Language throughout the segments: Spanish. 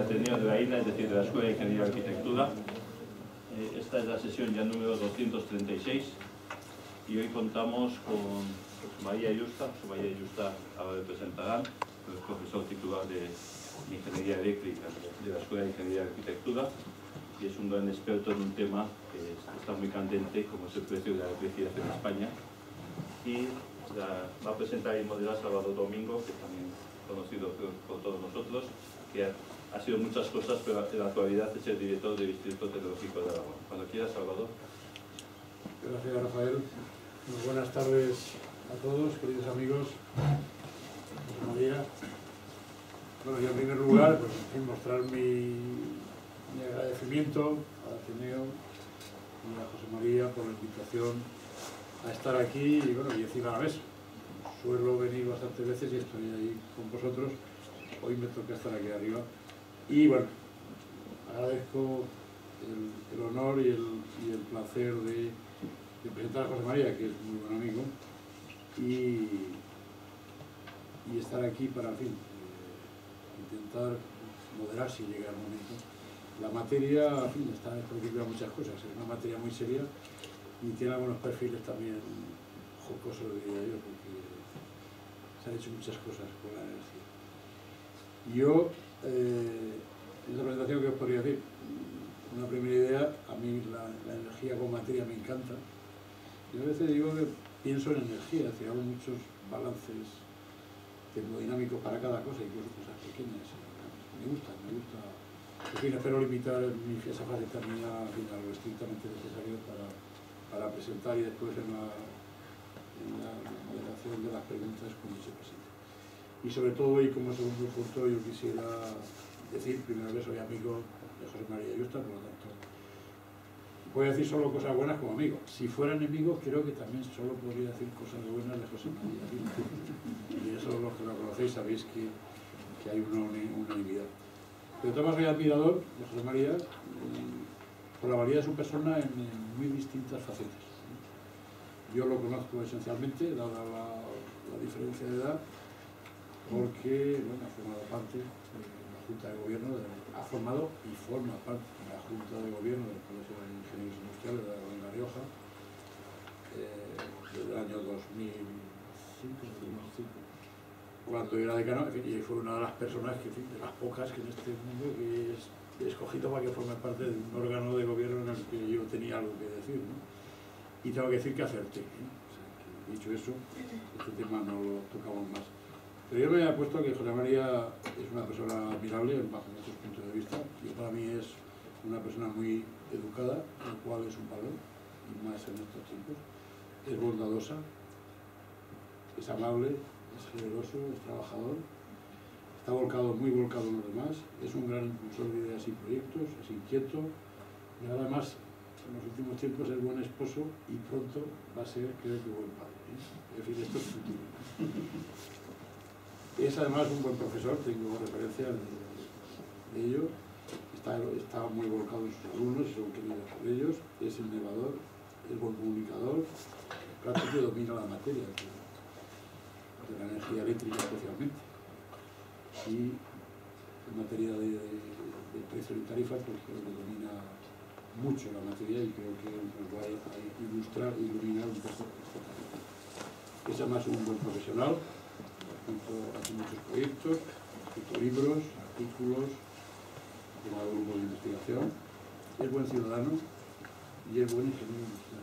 Ateneo de la INA, es decir, de la Escuela de Ingeniería y Arquitectura. Esta es la sesión ya número 236 y hoy contamos con José María Yusta. José María Yusta ahora le presentarán, es profesor titular de Ingeniería Eléctrica de la Escuela de Ingeniería y Arquitectura y es un gran experto en un tema que está muy candente, como es el precio de la electricidad en España. Y va a presentar y moderar Salvador Domingo, que también conocido por todos nosotros, que ha sido muchas cosas, pero en la actualidad es el director del Instituto Tecnológico de Aragón. Cuando quieras, Salvador. Gracias, Rafael. Muy buenas tardes a todos, queridos amigos. José María. Bueno, yo en primer lugar, pues, en fin, mostrar mi agradecimiento a Ateneo y a José María por la invitación a estar aquí y, bueno, y encima a la mesa. Suelo venir bastantes veces y estoy ahí con vosotros. Hoy me toca estar aquí arriba. Y bueno, agradezco el honor y el placer de presentar a José María, que es muy buen amigo, y estar aquí para, en fin, intentar moderar si llega el momento. La materia, en fin, está prohibida muchas cosas, es una materia muy seria y tiene algunos perfiles también jocosos, diría yo, porque se han hecho muchas cosas con la energía. Yo, en esta presentación, ¿qué os podría decir? Una primera idea, a mí la energía como materia me encanta. Yo a veces digo que pienso en energía, hago muchos balances termodinámicos para cada cosa, incluso cosas pequeñas. Me gusta. En fin, espero limitar esa fase terminal a lo estrictamente necesario para presentar y después en la moderación de las preguntas cuando se presente. Y sobre todo, y como segundo punto, yo quisiera decir, primero que soy amigo de José María Yusta, por lo tanto, voy a decir solo cosas buenas como amigo. Si fuera enemigo, creo que también solo podría decir cosas buenas de José María Yusta. Y eso, los que lo conocéis, sabéis que hay una unanimidad. Pero además soy admirador de José María por la valía de su persona en muy distintas facetas. Yo lo conozco esencialmente, dada la diferencia de edad, porque bueno, ha formado parte de la Junta de Gobierno, ha formado y forma parte de la Junta de Gobierno del Colegio de Ingenieros Industriales de Aragón y La Rioja desde el año 2005, cuando era decano, y fue una de las personas, de las pocas que en este mundo que es escogido para que forme parte de un órgano de gobierno en el que yo tenía algo que decir, ¿no? Y tengo que decir que acerté, ¿eh? O sea, que, dicho eso, este tema no lo tocamos más. Pero yo me he puesto que José María es una persona admirable bajo muchos puntos de vista. Y para mí es una persona muy educada, lo cual es un valor, y más en estos tiempos. Es bondadosa, es amable, es generoso, es trabajador, está muy volcado en los demás, es un gran impulsor de ideas y proyectos, es inquieto y además en los últimos tiempos es buen esposo y pronto va a ser, creo que, buen padre, ¿eh? En fin, esto es futuro. Es además un buen profesor, tengo referencias de ello, está muy volcado en sus alumnos y son queridos por ellos, es innovador, es buen comunicador, prácticamente domina la materia de la energía eléctrica especialmente, y en materia de precio y tarifa, pues creo que domina mucho la materia y creo que nos va a ilustrar e iluminar un poco esta tarea. Es además un buen profesional, hace muchos proyectos, ha escrito libros, artículos, ha formado grupos de investigación, es buen ciudadano y es buen ingeniero industrial.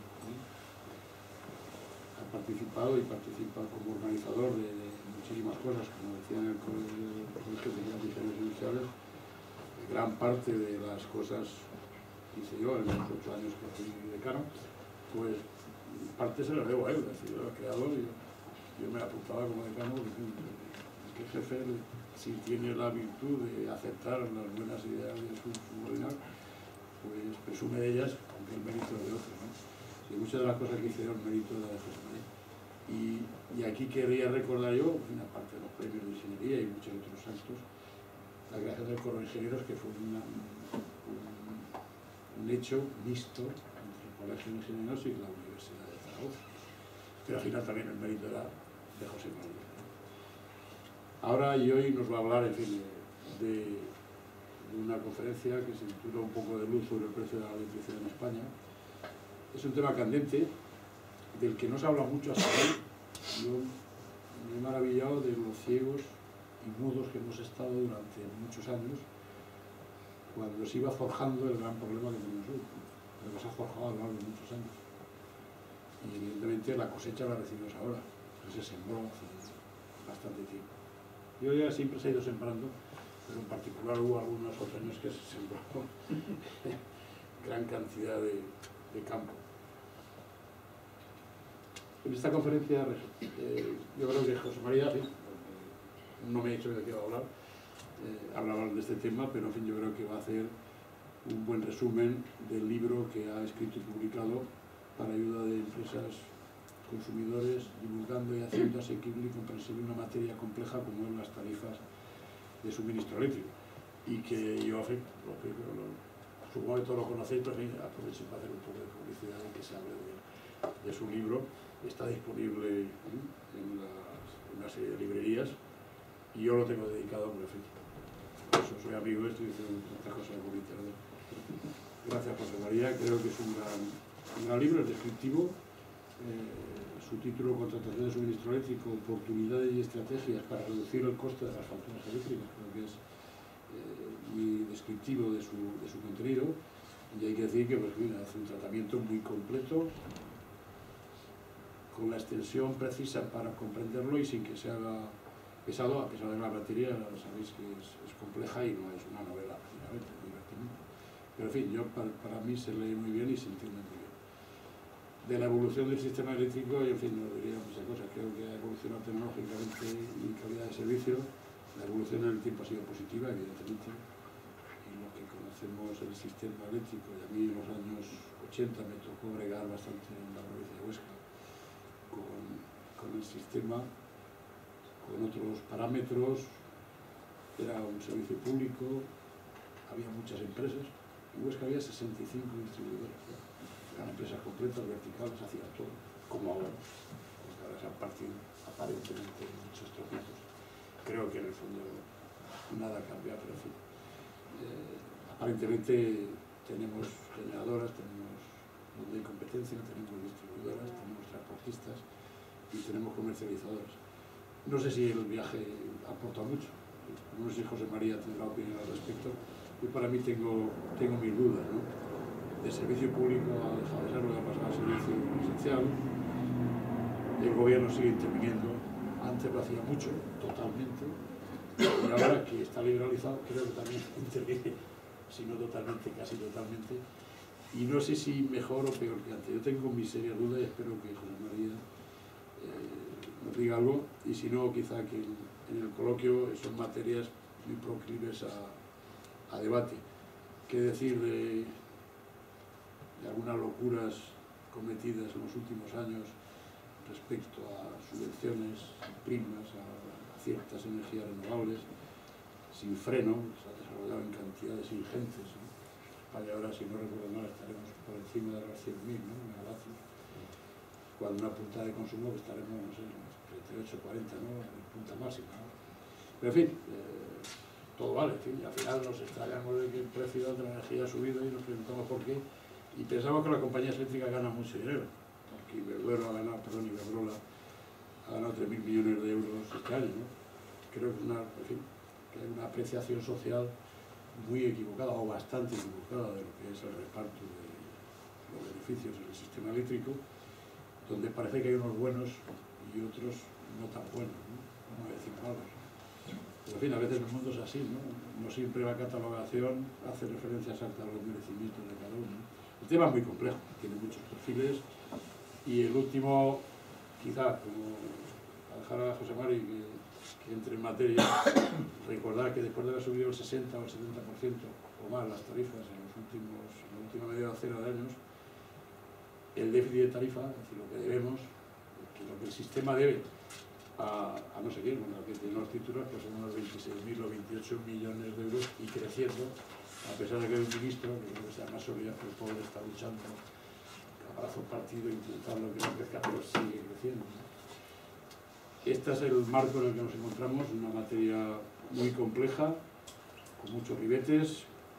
Ha participado y participa como organizador de muchísimas cosas, como decía en el Colegio de Ingenieros Industriales. Gran parte de las cosas que hice yo en los 8 años que fui decano, pues parte se la debo a él, es decir, yo era creador y yo me apuntaba como decano que el jefe, si tiene la virtud de aceptar las buenas ideas de su subordinado, pues presume de ellas, aunque el mérito es de otros, ¿no? Y muchas de las cosas que hice eran mérito de José María. Y aquí querría recordar yo, una parte de los premios de ingeniería y muchos otros actos, la creación del Coro de Ingenieros, que fue un hecho mixto entre el Colegio de Ingenieros y la Universidad de Zaragoza. Pero al final también el mérito era de José María. Ahora y hoy nos va a hablar, en fin, de una conferencia que se titula Un poco de luz sobre el precio de la electricidad en España. Es un tema candente, del que no se habla mucho hasta hoy. Yo me he maravillado de los ciegos y mudos que hemos estado durante muchos años, cuando se iba forjando el gran problema que tenemos hoy, lo que se ha forjado a lo largo de muchos años. Y evidentemente la cosecha la recibimos ahora, se sembró hace bastante tiempo. Yo ya siempre se ha ido sembrando, pero en particular hubo algunos otros años que se sembró gran cantidad de campo. En esta conferencia, yo creo que José María, sí, no me ha dicho de qué va a hablar, hablar de este tema, pero en fin, yo creo que va a hacer un buen resumen del libro que ha escrito y publicado para ayuda de empresas, consumidores, divulgando y haciendo asequible y comprensible una materia compleja como es las tarifas de suministro eléctrico. Y que yo, en fin, supongo que todos lo conocéis, pero en fin, aprovecho para hacer un poco de publicidad y que se hable de su libro. Está disponible en una serie de librerías y yo lo tengo dedicado, por fin. Por eso soy amigo, estoy diciendo otras cosas por internet. Gracias, José María. Creo que es un gran libro, es descriptivo. Su título, Contratación de suministro eléctrico, oportunidades y estrategias para reducir el coste de las facturas eléctricas. Creo que es muy descriptivo de su contenido, y hay que decir que pues, mira, hace un tratamiento muy completo, con la extensión precisa para comprenderlo y sin que se haga pesado, a pesar de la materia, sabéis que es compleja y no es una novela, precisamente, muy divertida. Pero en fin, para mí se lee muy bien y se entiende muy bien. De la evolución del sistema eléctrico, y en fin, no diría muchas cosas, creo que ha evolucionado tecnológicamente y calidad de servicio. La evolución en el tiempo ha sido positiva, evidentemente, y lo que conocemos el sistema eléctrico, y a mí en los años 80 me tocó bregar bastante en la provincia de Huesca con el sistema, con otros parámetros. Era un servicio público, había muchas empresas, en Huesca había 65 distribuidores, eran empresas completas, verticales, hacían todo, como ahora, porque ahora se han partido aparentemente muchos trocitos. Creo que en el fondo nada ha cambiado, pero en fin, aparentemente tenemos generadoras, tenemos donde hay competencia, tenemos distribuidoras, tenemos transportistas y tenemos comercializadoras. No sé si el viaje aporta mucho, no sé si José María tendrá opinión al respecto. Yo para mí tengo mis dudas, ¿no? El servicio público ha dejado de ser lo que ha pasado al servicio esencial, el gobierno sigue interviniendo, antes lo hacía mucho, totalmente, y ahora que está liberalizado creo que también interviene, si no totalmente, casi totalmente. Y no sé si mejor o peor que antes. Yo tengo mis serias dudas y espero que José María nos diga algo, y si no, quizá que en el coloquio son materias muy proclives a debate. ¿Qué decir de algunas locuras cometidas en los últimos años respecto a subvenciones, primas, a ciertas energías renovables, sin freno? Se ha desarrollado en cantidades ingentes, ¿no? España ahora, si no recuerdo mal, estaremos por encima de los 100.000, ¿no?, megavatios, cuando una punta de consumo que estaremos, no sé, 38, 40, ¿no?, en punta máxima, ¿no? Pero en fin, todo vale, en fin, y al final nos extrañamos de que el precio de la energía ha subido y nos preguntamos por qué, y pensamos que las compañías eléctricas ganan mucho dinero, porque Iberdrola ha ganado 3.000 millones de euros este año, ¿no? Creo que que hay una apreciación social muy equivocada, o bastante equivocada, de lo que es el reparto de los beneficios en el sistema eléctrico, donde parece que hay unos buenos y otros no tan buenos, ¿no? Vamos a decir malos. Pero en fin, a veces el mundo es así, ¿no? No siempre la catalogación hace referencia exacta a los merecimientos de cada uno, ¿no? El tema es muy complejo, tiene muchos perfiles, y el último, quizá, como a dejar a José Mari que entre en materia, recordar que después de haber subido el 60 o el 70% o más las tarifas en la última media docena de años, el déficit de tarifa, es decir, lo que debemos, lo que el sistema debe a no sé quién, bueno, que tiene los títulos, pues son unos 26.000 o 28 millones de euros y creciendo, a pesar de que hay un ministro, que creo que sea más solidario, que el pobre está luchando a brazo partido, intentando que no crezca, pero sigue creciendo, ¿no? Este es el marco en el que nos encontramos, una materia muy compleja, con muchos ribetes,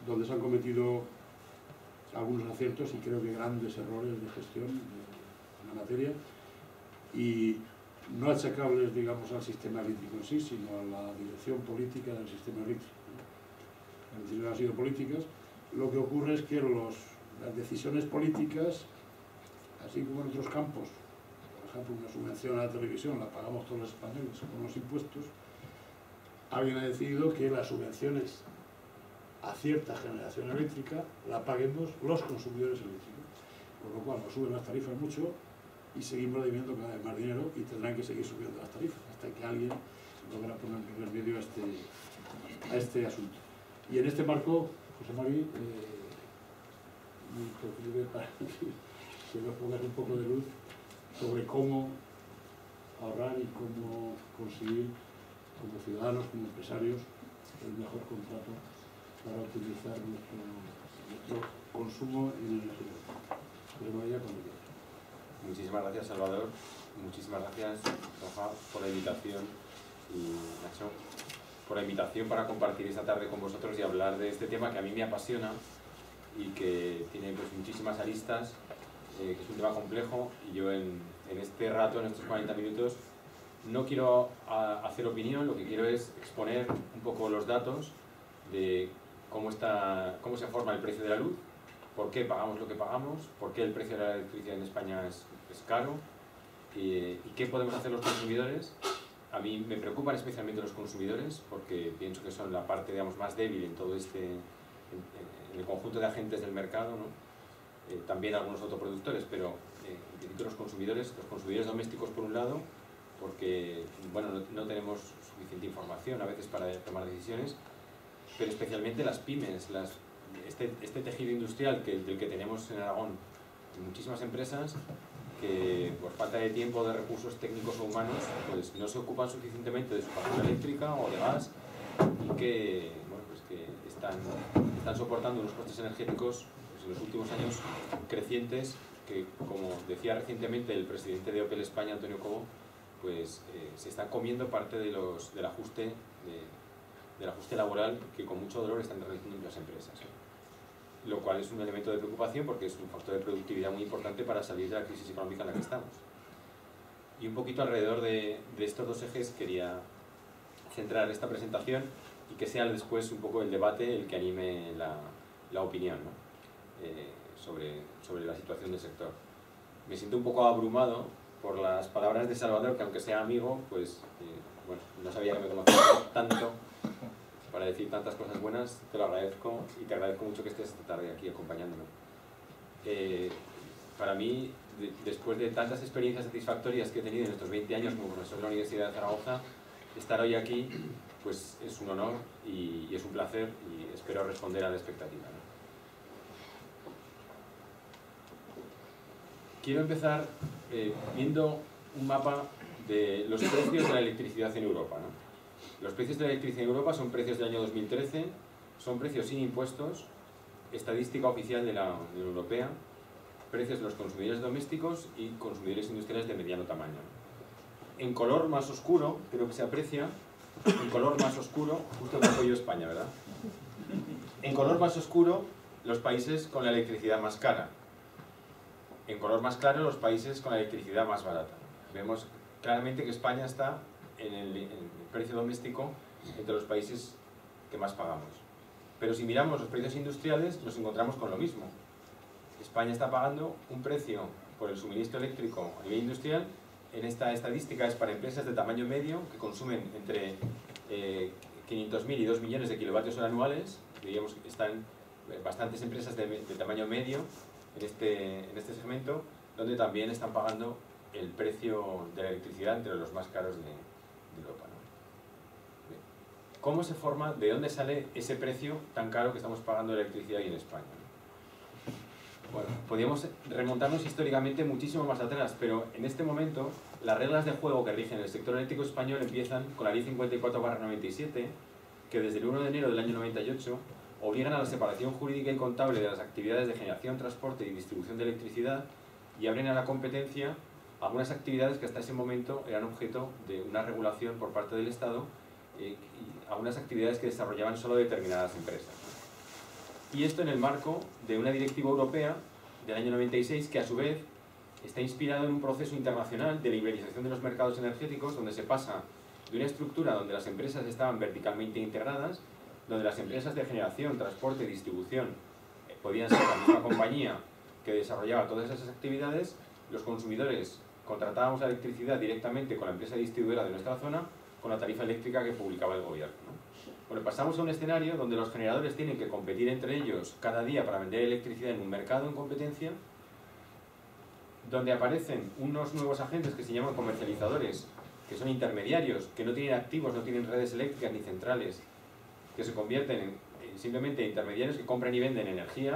donde se han cometido algunos aciertos y creo que grandes errores de gestión en la materia, y no achacables, digamos, al sistema eléctrico en sí, sino a la dirección política del sistema eléctrico. Las decisiones han sido políticas. Lo que ocurre es que las decisiones políticas, así como en otros campos, por ejemplo, una subvención a la televisión la pagamos todos los españoles con los impuestos, alguien ha decidido que las subvenciones a cierta generación eléctrica la paguemos los consumidores eléctricos, por lo cual nos suben las tarifas mucho y seguimos debiendo cada vez más dinero y tendrán que seguir subiendo las tarifas hasta que alguien logra poner remedio a este asunto. Y en este marco, José Mari, te pido para que nos pongas un poco de luz sobre cómo ahorrar y cómo conseguir, como ciudadanos, como empresarios, el mejor contrato para optimizar nuestro consumo en energía. José María, cuando quieras. Muchísimas gracias, Salvador. Muchísimas gracias, Rafa, por la invitación, y Nacho, por la invitación para compartir esta tarde con vosotros y hablar de este tema que a mí me apasiona y que tiene pues muchísimas aristas, que es un tema complejo, y yo en este rato, en estos 40 minutos, no quiero hacer opinión, lo que quiero es exponer un poco los datos de cómo se forma el precio de la luz, por qué pagamos lo que pagamos, por qué el precio de la electricidad en España es caro, y qué podemos hacer los consumidores. A mí me preocupan especialmente los consumidores porque pienso que son la parte, digamos, más débil en todo en el conjunto de agentes del mercado, ¿no? También algunos autoproductores, pero en principio los consumidores domésticos por un lado, porque bueno, no tenemos suficiente información a veces para tomar decisiones, pero especialmente las pymes, este tejido industrial del que tenemos en Aragón, muchísimas empresas que por falta de tiempo, de recursos técnicos o humanos, pues no se ocupan suficientemente de su factura eléctrica o de gas, y que, bueno, pues que están soportando unos costes energéticos pues en los últimos años crecientes, que, como decía recientemente el presidente de Opel España, Antonio Cobo, pues se están comiendo parte del ajuste laboral que con mucho dolor están realizando las empresas, lo cual es un elemento de preocupación porque es un factor de productividad muy importante para salir de la crisis económica en la que estamos. Y un poquito alrededor de estos dos ejes quería centrar esta presentación, y que sea después un poco el debate el que anime la opinión, ¿no? sobre la situación del sector. Me siento un poco abrumado por las palabras de Salvador, que aunque sea amigo, pues bueno, no sabía que me conocía tanto para decir tantas cosas buenas. Te lo agradezco y te agradezco mucho que estés esta tarde aquí acompañándome. Para mí, después de tantas experiencias satisfactorias que he tenido en estos 20 años como profesor de la Universidad de Zaragoza, estar hoy aquí pues es un honor y es un placer, y espero responder a la expectativa, ¿no? Quiero empezar viendo un mapa de los precios de la electricidad en Europa, ¿no? Los precios de la electricidad en Europa son precios del año 2013, son precios sin impuestos, estadística oficial de la Unión Europea, precios de los consumidores domésticos y consumidores industriales de mediano tamaño. En color más oscuro, creo que se aprecia, en color más oscuro, justo el apoyo España, ¿verdad? En color más oscuro, los países con la electricidad más cara. En color más claro, los países con la electricidad más barata. Vemos claramente que España está en el precio doméstico entre los países que más pagamos. Pero si miramos los precios industriales, nos encontramos con lo mismo. España está pagando un precio por el suministro eléctrico a nivel industrial. En esta estadística es para empresas de tamaño medio que consumen entre 500.000 y 2 millones de kilovatios hora anuales. Diríamos que están bastantes empresas de tamaño medio en este segmento, donde también están pagando el precio de la electricidad entre los más caros de Europa, ¿no? ¿Cómo se forma, de dónde sale ese precio tan caro que estamos pagando de electricidad hoy en España? Bueno, podríamos remontarnos históricamente muchísimo más atrás, pero en este momento las reglas de juego que rigen el sector eléctrico español empiezan con la Ley 54/97, que desde el 1 de enero del año 98 obligan a la separación jurídica y contable de las actividades de generación, transporte y distribución de electricidad, y abren a la competencia algunas actividades que hasta ese momento eran objeto de una regulación por parte del Estado, y algunas actividades que desarrollaban solo determinadas empresas. y esto en el marco de una directiva europea del año 96 que a su vez está inspirado en un proceso internacional de liberalización de los mercados energéticos, donde se pasa de una estructura donde las empresas estaban verticalmente integradas, donde las empresas de generación, transporte y distribución podían ser la misma compañía que desarrollaba todas esas actividades. Los consumidores contratábamos la electricidad directamente con la empresa distribuidora de nuestra zona con la tarifa eléctrica que publicaba el gobierno, ¿no? Bueno, pasamos a un escenario donde los generadores tienen que competir entre ellos cada día para vender electricidad en un mercado en competencia, donde aparecen unos nuevos agentes que se llaman comercializadores, que son intermediarios, que no tienen activos, no tienen redes eléctricas ni centrales, que se convierten en simplemente intermediarios que compran y venden energía,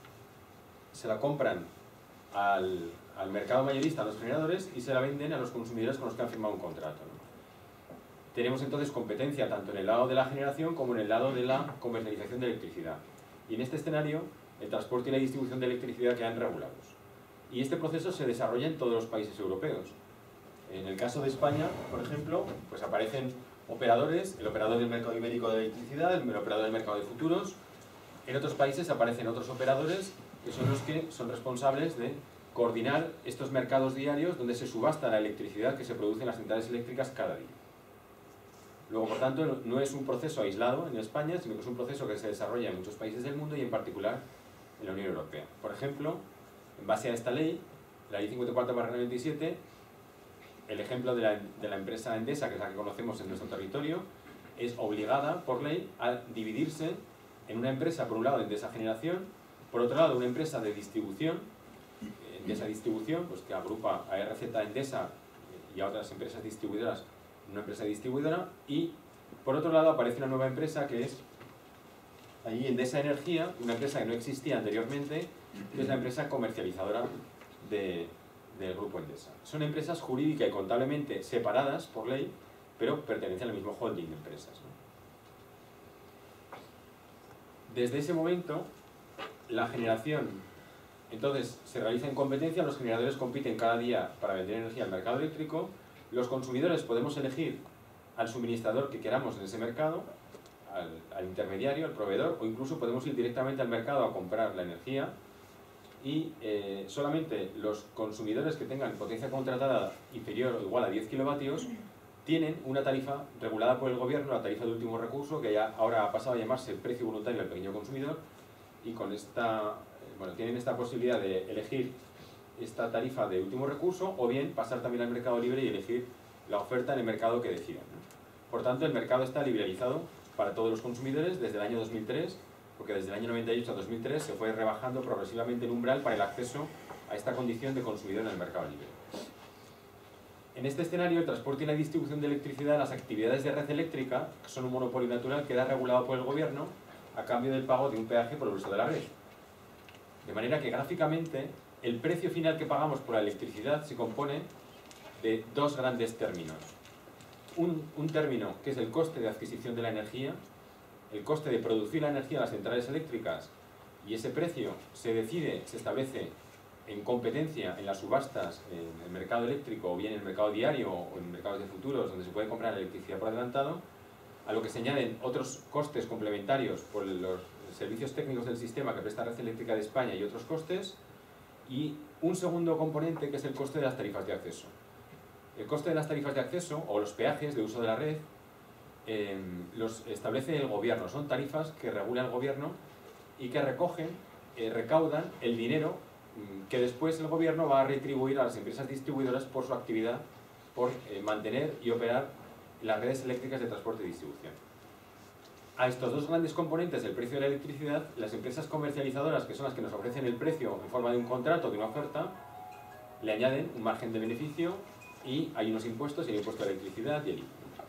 se la compran al mercado mayorista, a los generadores, y se la venden a los consumidores con los que han firmado un contrato, ¿no? Tenemos entonces competencia tanto en el lado de la generación como en el lado de la comercialización de electricidad. Y en este escenario, el transporte y la distribución de electricidad quedan regulados. Y este proceso se desarrolla en todos los países europeos. En el caso de España, por ejemplo, pues aparecen operadores, el operador del mercado ibérico de electricidad, el operador del mercado de futuros. En otros países aparecen otros operadores que son los que son responsables de coordinar estos mercados diarios donde se subasta la electricidad que se produce en las centrales eléctricas cada día. Luego, por tanto, no es un proceso aislado en España, sino que es un proceso que se desarrolla en muchos países del mundo y en particular en la Unión Europea. Por ejemplo, en base a esta ley, la ley 54/97, el ejemplo de la empresa Endesa, que es la que conocemos en nuestro territorio, es obligada por ley a dividirse en una empresa, por un lado, Endesa Generación, por otro lado, una empresa de distribución, Endesa Distribución, pues que agrupa a RZ Endesa y a otras empresas distribuidoras, una empresa distribuidora, y por otro lado aparece una nueva empresa que es allí Endesa Energía, una empresa que no existía anteriormente, que es la empresa comercializadora del grupo Endesa. Son empresas jurídica y contablemente separadas por ley, pero pertenecen al mismo holding de empresas, ¿no? Desde ese momento, la generación entonces se realiza en competencia, los generadores compiten cada día para vender energía al mercado eléctrico, los consumidores podemos elegir al suministrador que queramos en ese mercado, al intermediario, al proveedor, o incluso podemos ir directamente al mercado a comprar la energía, y solamente los consumidores que tengan potencia contratada inferior o igual a 10 kilovatios tienen una tarifa regulada por el gobierno, la tarifa de último recurso, que ya ahora ha pasado a llamarse precio voluntario al pequeño consumidor, y con esta, tienen esta posibilidad de elegir esta tarifa de último recurso, o bien pasar también al mercado libre y elegir la oferta en el mercado que decidan, ¿no? Por tanto, el mercado está liberalizado para todos los consumidores desde el año 2003, porque desde el año 98 a 2003 se fue rebajando progresivamente el umbral para el acceso a esta condición de consumidor en el mercado libre. En este escenario, el transporte y la distribución de electricidad, las actividades de red eléctrica, que son un monopolio natural, queda regulado por el gobierno a cambio del pago de un peaje por el uso de la red. De manera que gráficamente el precio final que pagamos por la electricidad se compone de dos grandes términos. Un término que es el coste de adquisición de la energía, el coste de producir la energía en las centrales eléctricas, y ese precio se decide, se establece en competencia en las subastas en el mercado eléctrico, o bien en el mercado diario o en mercados de futuros donde se puede comprar electricidad por adelantado, a lo que se añaden otros costes complementarios por los servicios técnicos del sistema que presta Red Eléctrica de España y otros costes, y un segundo componente que es el coste de las tarifas de acceso. El coste de las tarifas de acceso o los peajes de uso de la red los establece el gobierno, son tarifas que regula el gobierno y que recaudan el dinero que después el gobierno va a retribuir a las empresas distribuidoras por su actividad, por mantener y operar las redes eléctricas de transporte y distribución. A estos dos grandes componentes del precio de la electricidad, las empresas comercializadoras, que son las que nos ofrecen el precio en forma de un contrato, de una oferta, le añaden un margen de beneficio y hay unos impuestos, el impuesto de electricidad y el IVA.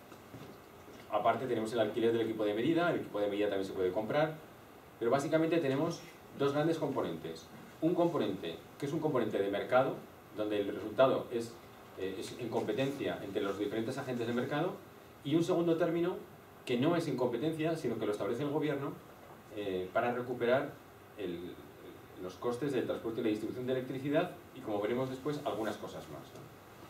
Aparte tenemos el alquiler del equipo de medida, el equipo de medida también se puede comprar, pero básicamente tenemos dos grandes componentes. Un componente que es un componente de mercado, donde el resultado es en competencia entre los diferentes agentes del mercado, y un segundo término que no es en competencia, sino que lo establece el gobierno para recuperar los costes del transporte y la distribución de electricidad y, como veremos después, algunas cosas más, ¿no?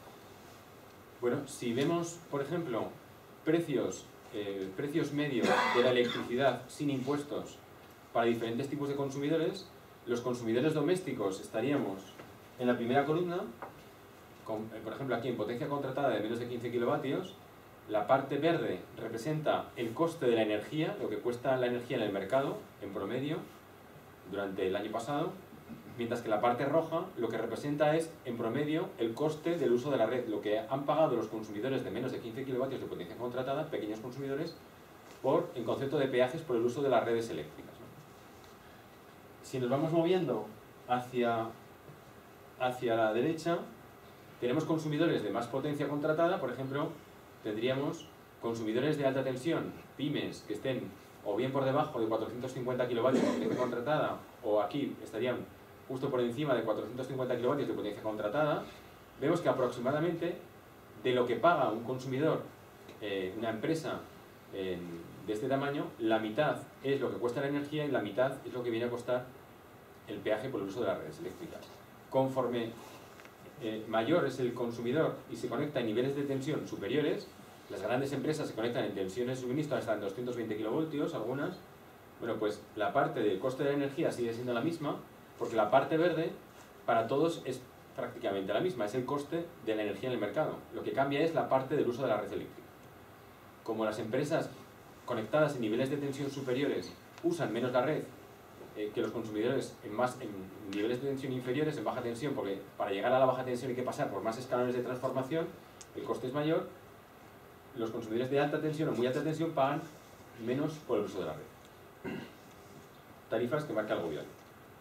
Bueno, si vemos, por ejemplo, precios medios de la electricidad sin impuestos para diferentes tipos de consumidores. Los consumidores domésticos estaríamos en la primera columna, por ejemplo aquí en potencia contratada de menos de 15 kilovatios. La parte verde representa el coste de la energía, lo que cuesta la energía en el mercado, en promedio, durante el año pasado, mientras que la parte roja lo que representa es, en promedio, el coste del uso de la red, lo que han pagado los consumidores de menos de 15 kilovatios de potencia contratada, pequeños consumidores, en concepto de peajes por el uso de las redes eléctricas, ¿no? Si nos vamos moviendo hacia la derecha, tenemos consumidores de más potencia contratada. Por ejemplo, tendríamos consumidores de alta tensión, pymes, que estén o bien por debajo de 450 kilovatios de potencia contratada, o aquí estarían justo por encima de 450 kilovatios de potencia contratada. Vemos que aproximadamente de lo que paga un consumidor, una empresa de este tamaño, la mitad es lo que cuesta la energía y la mitad es lo que viene a costar el peaje por el uso de las redes eléctricas. Conforme mayor es el consumidor y se conecta en niveles de tensión superiores, las grandes empresas se conectan en tensiones de suministro hasta en 220 kilovoltios, algunas, bueno, pues la parte del coste de la energía sigue siendo la misma, porque la parte verde para todos es prácticamente la misma, es el coste de la energía en el mercado. Lo que cambia es la parte del uso de la red eléctrica. Como las empresas conectadas en niveles de tensión superiores usan menos la red que los consumidores en niveles de tensión inferiores, en baja tensión, porque para llegar a la baja tensión hay que pasar por más escalones de transformación, el coste es mayor, los consumidores de alta tensión o muy alta tensión pagan menos por el uso de la red. Tarifas que marca el gobierno.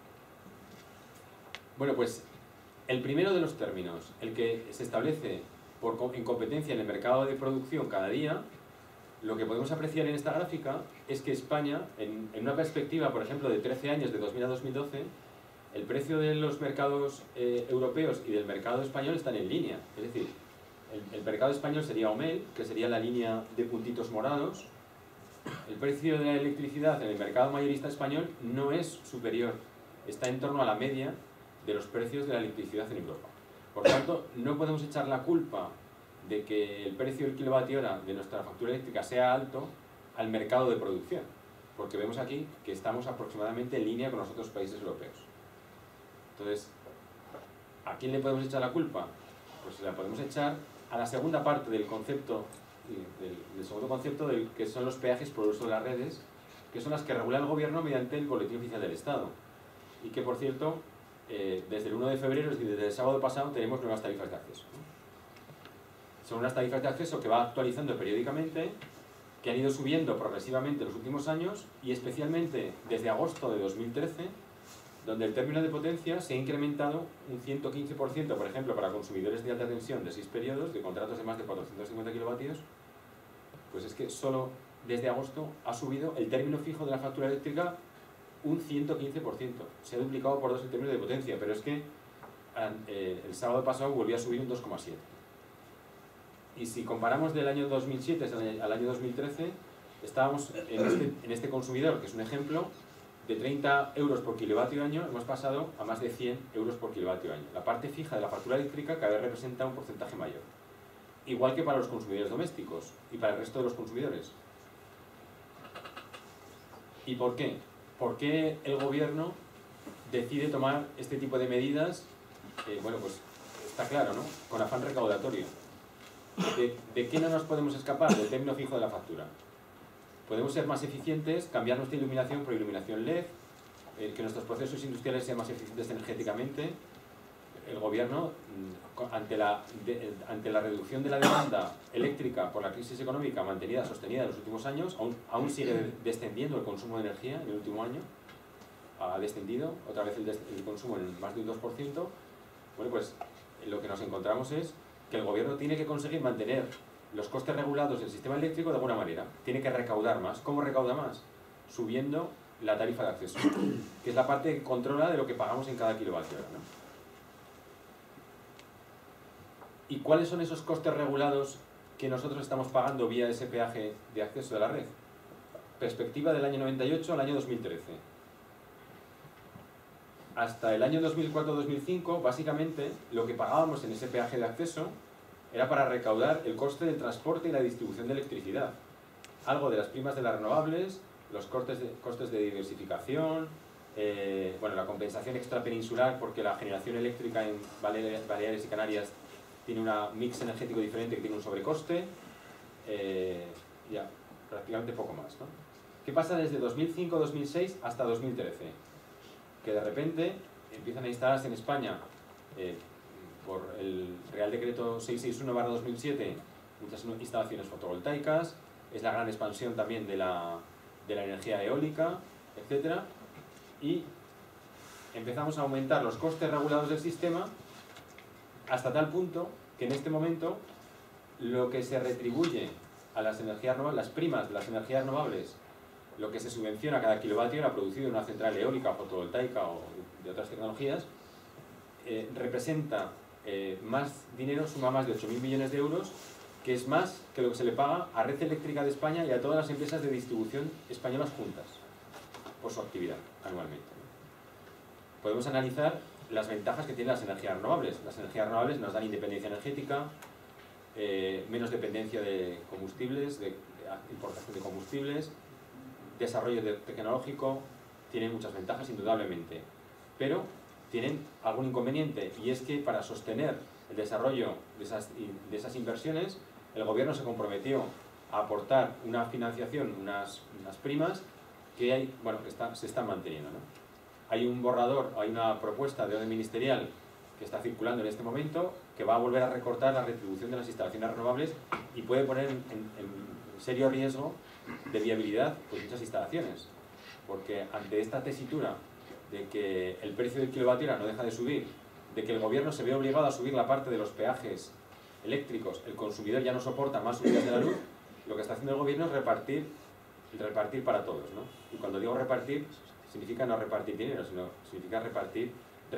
Bueno, pues el primero de los términos, el que se establece en competencia en el mercado de producción cada día, lo que podemos apreciar en esta gráfica es que España, en una perspectiva, por ejemplo, de 13 años, de 2000 a 2012, el precio de los mercados europeos y del mercado español están en línea. Es decir, el mercado español sería OMEL, que sería la línea de puntitos morados. El precio de la electricidad en el mercado mayorista español no es superior, está en torno a la media de los precios de la electricidad en Europa. Por tanto, no podemos echar la culpa de que el precio del kilovatio hora de nuestra factura eléctrica sea alto al mercado de producción, porque vemos aquí que estamos aproximadamente en línea con los otros países europeos. Entonces, ¿a quién le podemos echar la culpa? Pues la podemos echar a la segunda parte del concepto, del segundo concepto, que son los peajes por el uso de las redes, que son las que regula el gobierno mediante el Boletín Oficial del Estado. Y que, por cierto, desde el 1 de febrero, es decir, desde el sábado pasado, tenemos nuevas tarifas de acceso. Son unas tarifas de acceso que va actualizando periódicamente, que han ido subiendo progresivamente en los últimos años, y especialmente desde agosto de 2013, donde el término de potencia se ha incrementado un 115%, por ejemplo, para consumidores de alta tensión de 6 periodos, de contratos de más de 450 kilovatios, pues es que solo desde agosto ha subido el término fijo de la factura eléctrica un 115%. Se ha duplicado por 2 el término de potencia, pero es que el sábado pasado volvió a subir un 2,7%. Y si comparamos del año 2007 al año 2013, estábamos en este consumidor, que es un ejemplo, de 30 euros por kilovatio año, hemos pasado a más de 100 euros por kilovatio año. La parte fija de la factura eléctrica cada vez representa un porcentaje mayor. Igual que para los consumidores domésticos y para el resto de los consumidores. ¿Y por qué? ¿Por qué el gobierno decide tomar este tipo de medidas? Bueno, pues está claro, ¿no? Con afán recaudatorio. ¿De qué no nos podemos escapar? Del término fijo de la factura. Podemos ser más eficientes, cambiar nuestra iluminación por iluminación LED, que nuestros procesos industriales sean más eficientes energéticamente. El gobierno, ante la reducción de la demanda eléctrica por la crisis económica sostenida en los últimos años, aún sigue descendiendo el consumo de energía en el último año. Ha descendido otra vez el consumo en más de un 2%. Bueno, pues lo que nos encontramos es que el gobierno tiene que conseguir mantener los costes regulados del sistema eléctrico de alguna manera. Tiene que recaudar más. ¿Cómo recauda más? Subiendo la tarifa de acceso, que es la parte que controla de lo que pagamos en cada kilovatio hora, ¿no? ¿Y cuáles son esos costes regulados que nosotros estamos pagando vía ese peaje de acceso de la red? Perspectiva del año 98 al año 2013. Hasta el año 2004-2005, básicamente, lo que pagábamos en ese peaje de acceso era para recaudar el coste del transporte y la distribución de electricidad. Algo de las primas de las renovables, los costes de diversificación, bueno, la compensación extrapeninsular, porque la generación eléctrica en Baleares y Canarias tiene un mix energético diferente que tiene un sobrecoste, ya, prácticamente poco más, ¿no? ¿Qué pasa desde 2005-2006 hasta 2013? Que de repente empiezan a instalarse en España, por el Real Decreto 661/2007, muchas instalaciones fotovoltaicas, es la gran expansión también de la energía eólica, etc. Y empezamos a aumentar los costes regulados del sistema hasta tal punto que en este momento lo que se retribuye a las energías renovables, las primas de las energías renovables, lo que se subvenciona cada kilovatio hora producido en una central eólica, fotovoltaica o de otras tecnologías, representa más dinero, suma más de 8.000 millones de euros, que es más que lo que se le paga a Red Eléctrica de España y a todas las empresas de distribución españolas juntas por su actividad anualmente. Podemos analizar las ventajas que tienen las energías renovables. Las energías renovables nos dan independencia energética, menos dependencia de combustibles, de importación de combustibles, desarrollo tecnológico, tienen muchas ventajas indudablemente, pero tienen algún inconveniente, y es que para sostener el desarrollo de esas inversiones, el gobierno se comprometió a aportar una financiación, unas primas que se están manteniendo, ¿no? Hay un borrador, hay una propuesta de orden ministerial que está circulando en este momento que va a volver a recortar la retribución de las instalaciones renovables y puede poner en serio riesgo de viabilidad pues muchas instalaciones, porque ante esta tesitura de que el precio del kilovatio hora no deja de subir, de que el gobierno se ve obligado a subir la parte de los peajes eléctricos, el consumidor ya no soporta más subidas de la luz, lo que está haciendo el gobierno es repartir para todos, ¿no? Y cuando digo repartir, significa no repartir dinero, sino significa repartir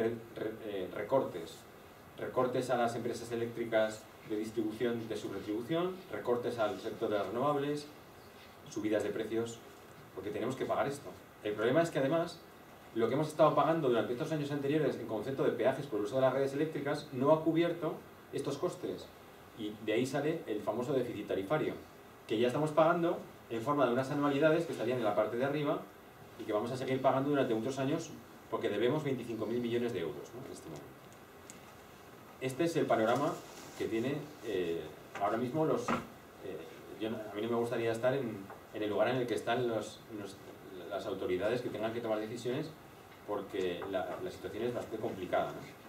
recortes a las empresas eléctricas de distribución de su retribución, recortes al sector de las renovables, subidas de precios, porque tenemos que pagar esto. El problema es que además lo que hemos estado pagando durante estos años anteriores en concepto de peajes por el uso de las redes eléctricas no ha cubierto estos costes, y de ahí sale el famoso déficit tarifario, que ya estamos pagando en forma de unas anualidades que estarían en la parte de arriba y que vamos a seguir pagando durante muchos años porque debemos 25.000 millones de euros, ¿no? En este momento. Este es el panorama que tiene ahora mismo a mí no me gustaría estar en el lugar en el que están las autoridades que tengan que tomar decisiones, porque la situación es bastante complicada, ¿no?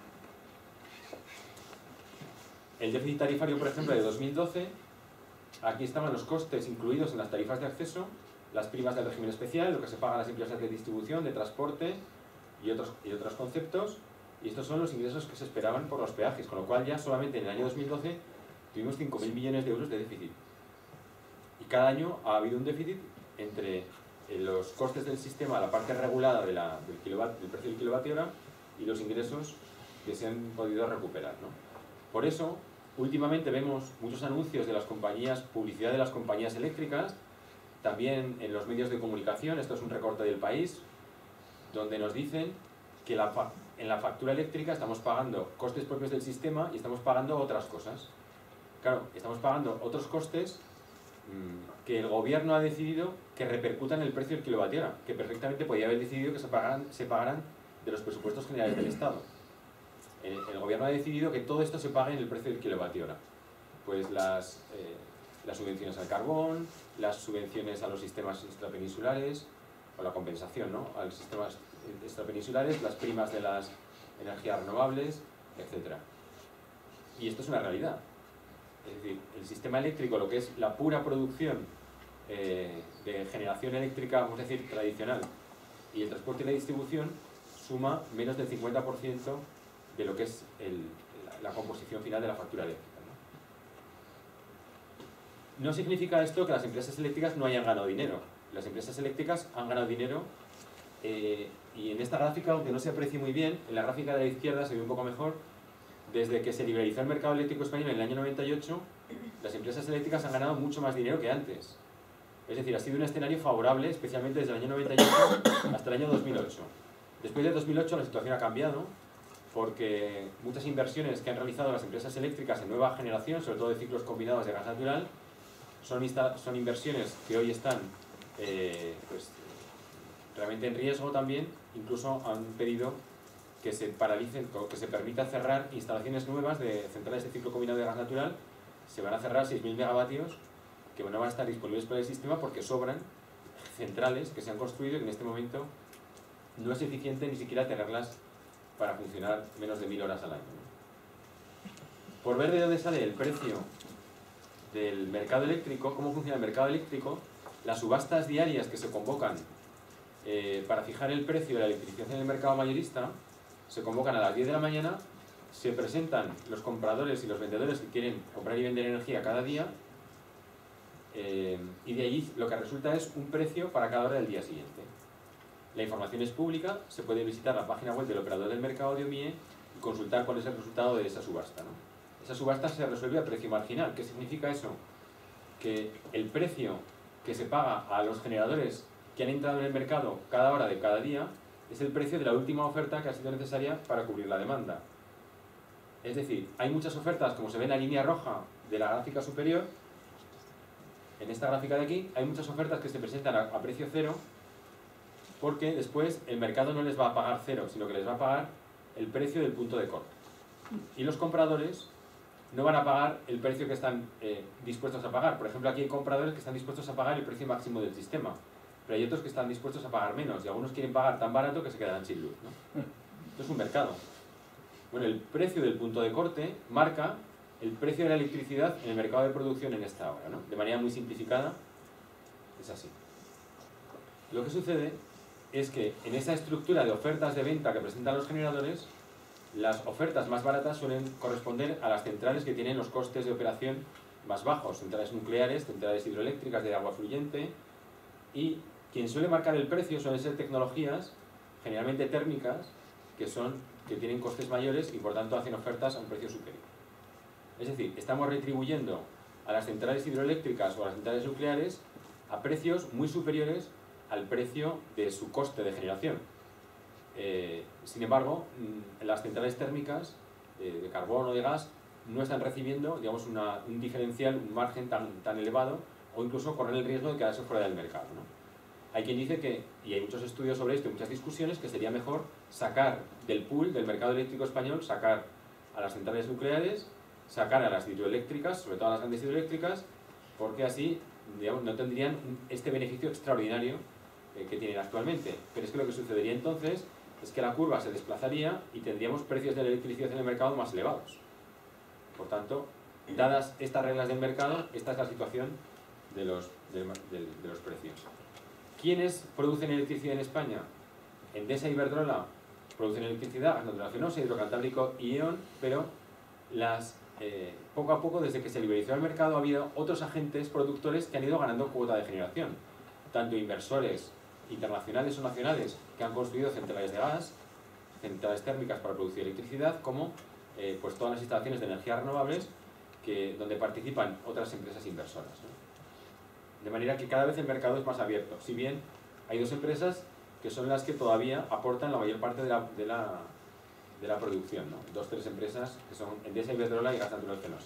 El déficit tarifario, por ejemplo, de 2012, aquí estaban los costes incluidos en las tarifas de acceso, las primas del régimen especial, lo que se paga a las empresas de distribución, de transporte y otros conceptos, y estos son los ingresos que se esperaban por los peajes, con lo cual ya solamente en el año 2012 tuvimos 5.000 millones de euros de déficit. Y cada año ha habido un déficit entre los costes del sistema, la parte regulada del precio del kilovatio hora, y los ingresos que se han podido recuperar, ¿no? Por eso, últimamente vemos muchos anuncios de las compañías, publicidad de las compañías eléctricas, también en los medios de comunicación. Esto es un recorte del País, donde nos dicen que en la factura eléctrica estamos pagando costes propios del sistema y estamos pagando otras cosas. Claro, estamos pagando otros costes que el gobierno ha decidido que repercutan en el precio del kilovatio hora, que perfectamente podía haber decidido que se pagaran de los presupuestos generales del Estado. El gobierno ha decidido que todo esto se pague en el precio del kilovatio hora. Pues las subvenciones al carbón, las subvenciones a los sistemas extrapeninsulares, o la compensación, ¿no?, a los sistemas extrapeninsulares, las primas de las energías renovables, etc. Y esto es una realidad. Es decir, el sistema eléctrico, lo que es la pura producción de generación eléctrica, vamos a decir, tradicional, y el transporte y la distribución, suma menos del 50% de lo que es la composición final de la factura eléctrica, ¿no? No significa esto que las empresas eléctricas no hayan ganado dinero. Las empresas eléctricas han ganado dinero, y en esta gráfica, aunque no se aprecie muy bien, en la gráfica de la izquierda se ve un poco mejor. Desde que se liberalizó el mercado eléctrico español en el año 98, las empresas eléctricas han ganado mucho más dinero que antes. Es decir, ha sido un escenario favorable, especialmente desde el año 98 hasta el año 2008. Después de 2008 la situación ha cambiado, porque muchas inversiones que han realizado las empresas eléctricas en nueva generación, sobre todo de ciclos combinados de gas natural, son inversiones que hoy están pues, realmente en riesgo también. Incluso han pedido que se paralicen, que se permita cerrar instalaciones nuevas de centrales de ciclo combinado de gas natural. Se van a cerrar 6.000 megavatios que no van a estar disponibles para el sistema porque sobran centrales que se han construido y que en este momento no es eficiente ni siquiera tenerlas para funcionar menos de 1000 horas al año, ¿no? Por ver de dónde sale el precio del mercado eléctrico, cómo funciona el mercado eléctrico, las subastas diarias que se convocan para fijar el precio de la electricidad en el mercado mayorista se convocan a las 10 de la mañana, se presentan los compradores y los vendedores que quieren comprar y vender energía cada día, y de allí lo que resulta es un precio para cada hora del día siguiente. La información es pública, se puede visitar la página web del operador del mercado de OMIE y consultar cuál es el resultado de esa subasta, ¿no? Esa subasta se resuelve a precio marginal. ¿Qué significa eso? Que el precio que se paga a los generadores que han entrado en el mercado cada hora de cada día es el precio de la última oferta que ha sido necesaria para cubrir la demanda. Es decir, hay muchas ofertas, como se ve en la línea roja de la gráfica superior, en esta gráfica de aquí, hay muchas ofertas que se presentan a precio cero porque después el mercado no les va a pagar cero, sino que les va a pagar el precio del punto de corte. Y los compradores no van a pagar el precio que están dispuestos a pagar. Por ejemplo, aquí hay compradores que están dispuestos a pagar el precio máximo del sistema, pero hay otros que están dispuestos a pagar menos y algunos quieren pagar tan barato que se quedarán sin luz, ¿no? Esto es un mercado. Bueno, el precio del punto de corte marca el precio de la electricidad en el mercado de producción en esta hora, ¿no? De manera muy simplificada, es así. Lo que sucede es que en esa estructura de ofertas de venta que presentan los generadores, las ofertas más baratas suelen corresponder a las centrales que tienen los costes de operación más bajos, centrales nucleares, centrales hidroeléctricas de agua fluyente, y quien suele marcar el precio suelen ser tecnologías, generalmente térmicas, que tienen costes mayores y por tanto hacen ofertas a un precio superior. Es decir, estamos retribuyendo a las centrales hidroeléctricas o a las centrales nucleares a precios muy superiores al precio de su coste de generación. Sin embargo, las centrales térmicas de carbón o de gas no están recibiendo, digamos, un diferencial, un margen tan elevado, o incluso corren el riesgo de quedarse fuera del mercado, ¿no? Hay quien dice que, y hay muchos estudios sobre esto y muchas discusiones, que sería mejor sacar del pool del mercado eléctrico español, sacar a las centrales nucleares, sacar a las hidroeléctricas, sobre todo a las grandes hidroeléctricas, porque así, digamos, no tendrían este beneficio extraordinario que tienen actualmente. Pero es que lo que sucedería entonces es que la curva se desplazaría y tendríamos precios de la electricidad en el mercado más elevados. Por tanto, dadas estas reglas del mercado, esta es la situación de los precios. ¿Quiénes producen electricidad en España? Endesa y Iberdrola producen electricidad, Gas Natural Fenosa, Hidrocantábrico y E.ON, pero poco a poco, desde que se liberalizó el mercado, ha habido otros agentes productores que han ido ganando cuota de generación. Tanto inversores internacionales o nacionales que han construido centrales de gas, centrales térmicas para producir electricidad, como pues todas las instalaciones de energías renovables donde participan otras empresas inversoras, ¿no? De manera que cada vez el mercado es más abierto. Si bien hay dos empresas que son las que todavía aportan la mayor parte de la producción, ¿no? 2-3 empresas que son Endesa, Iberdrola y Gas Natural Fenosa.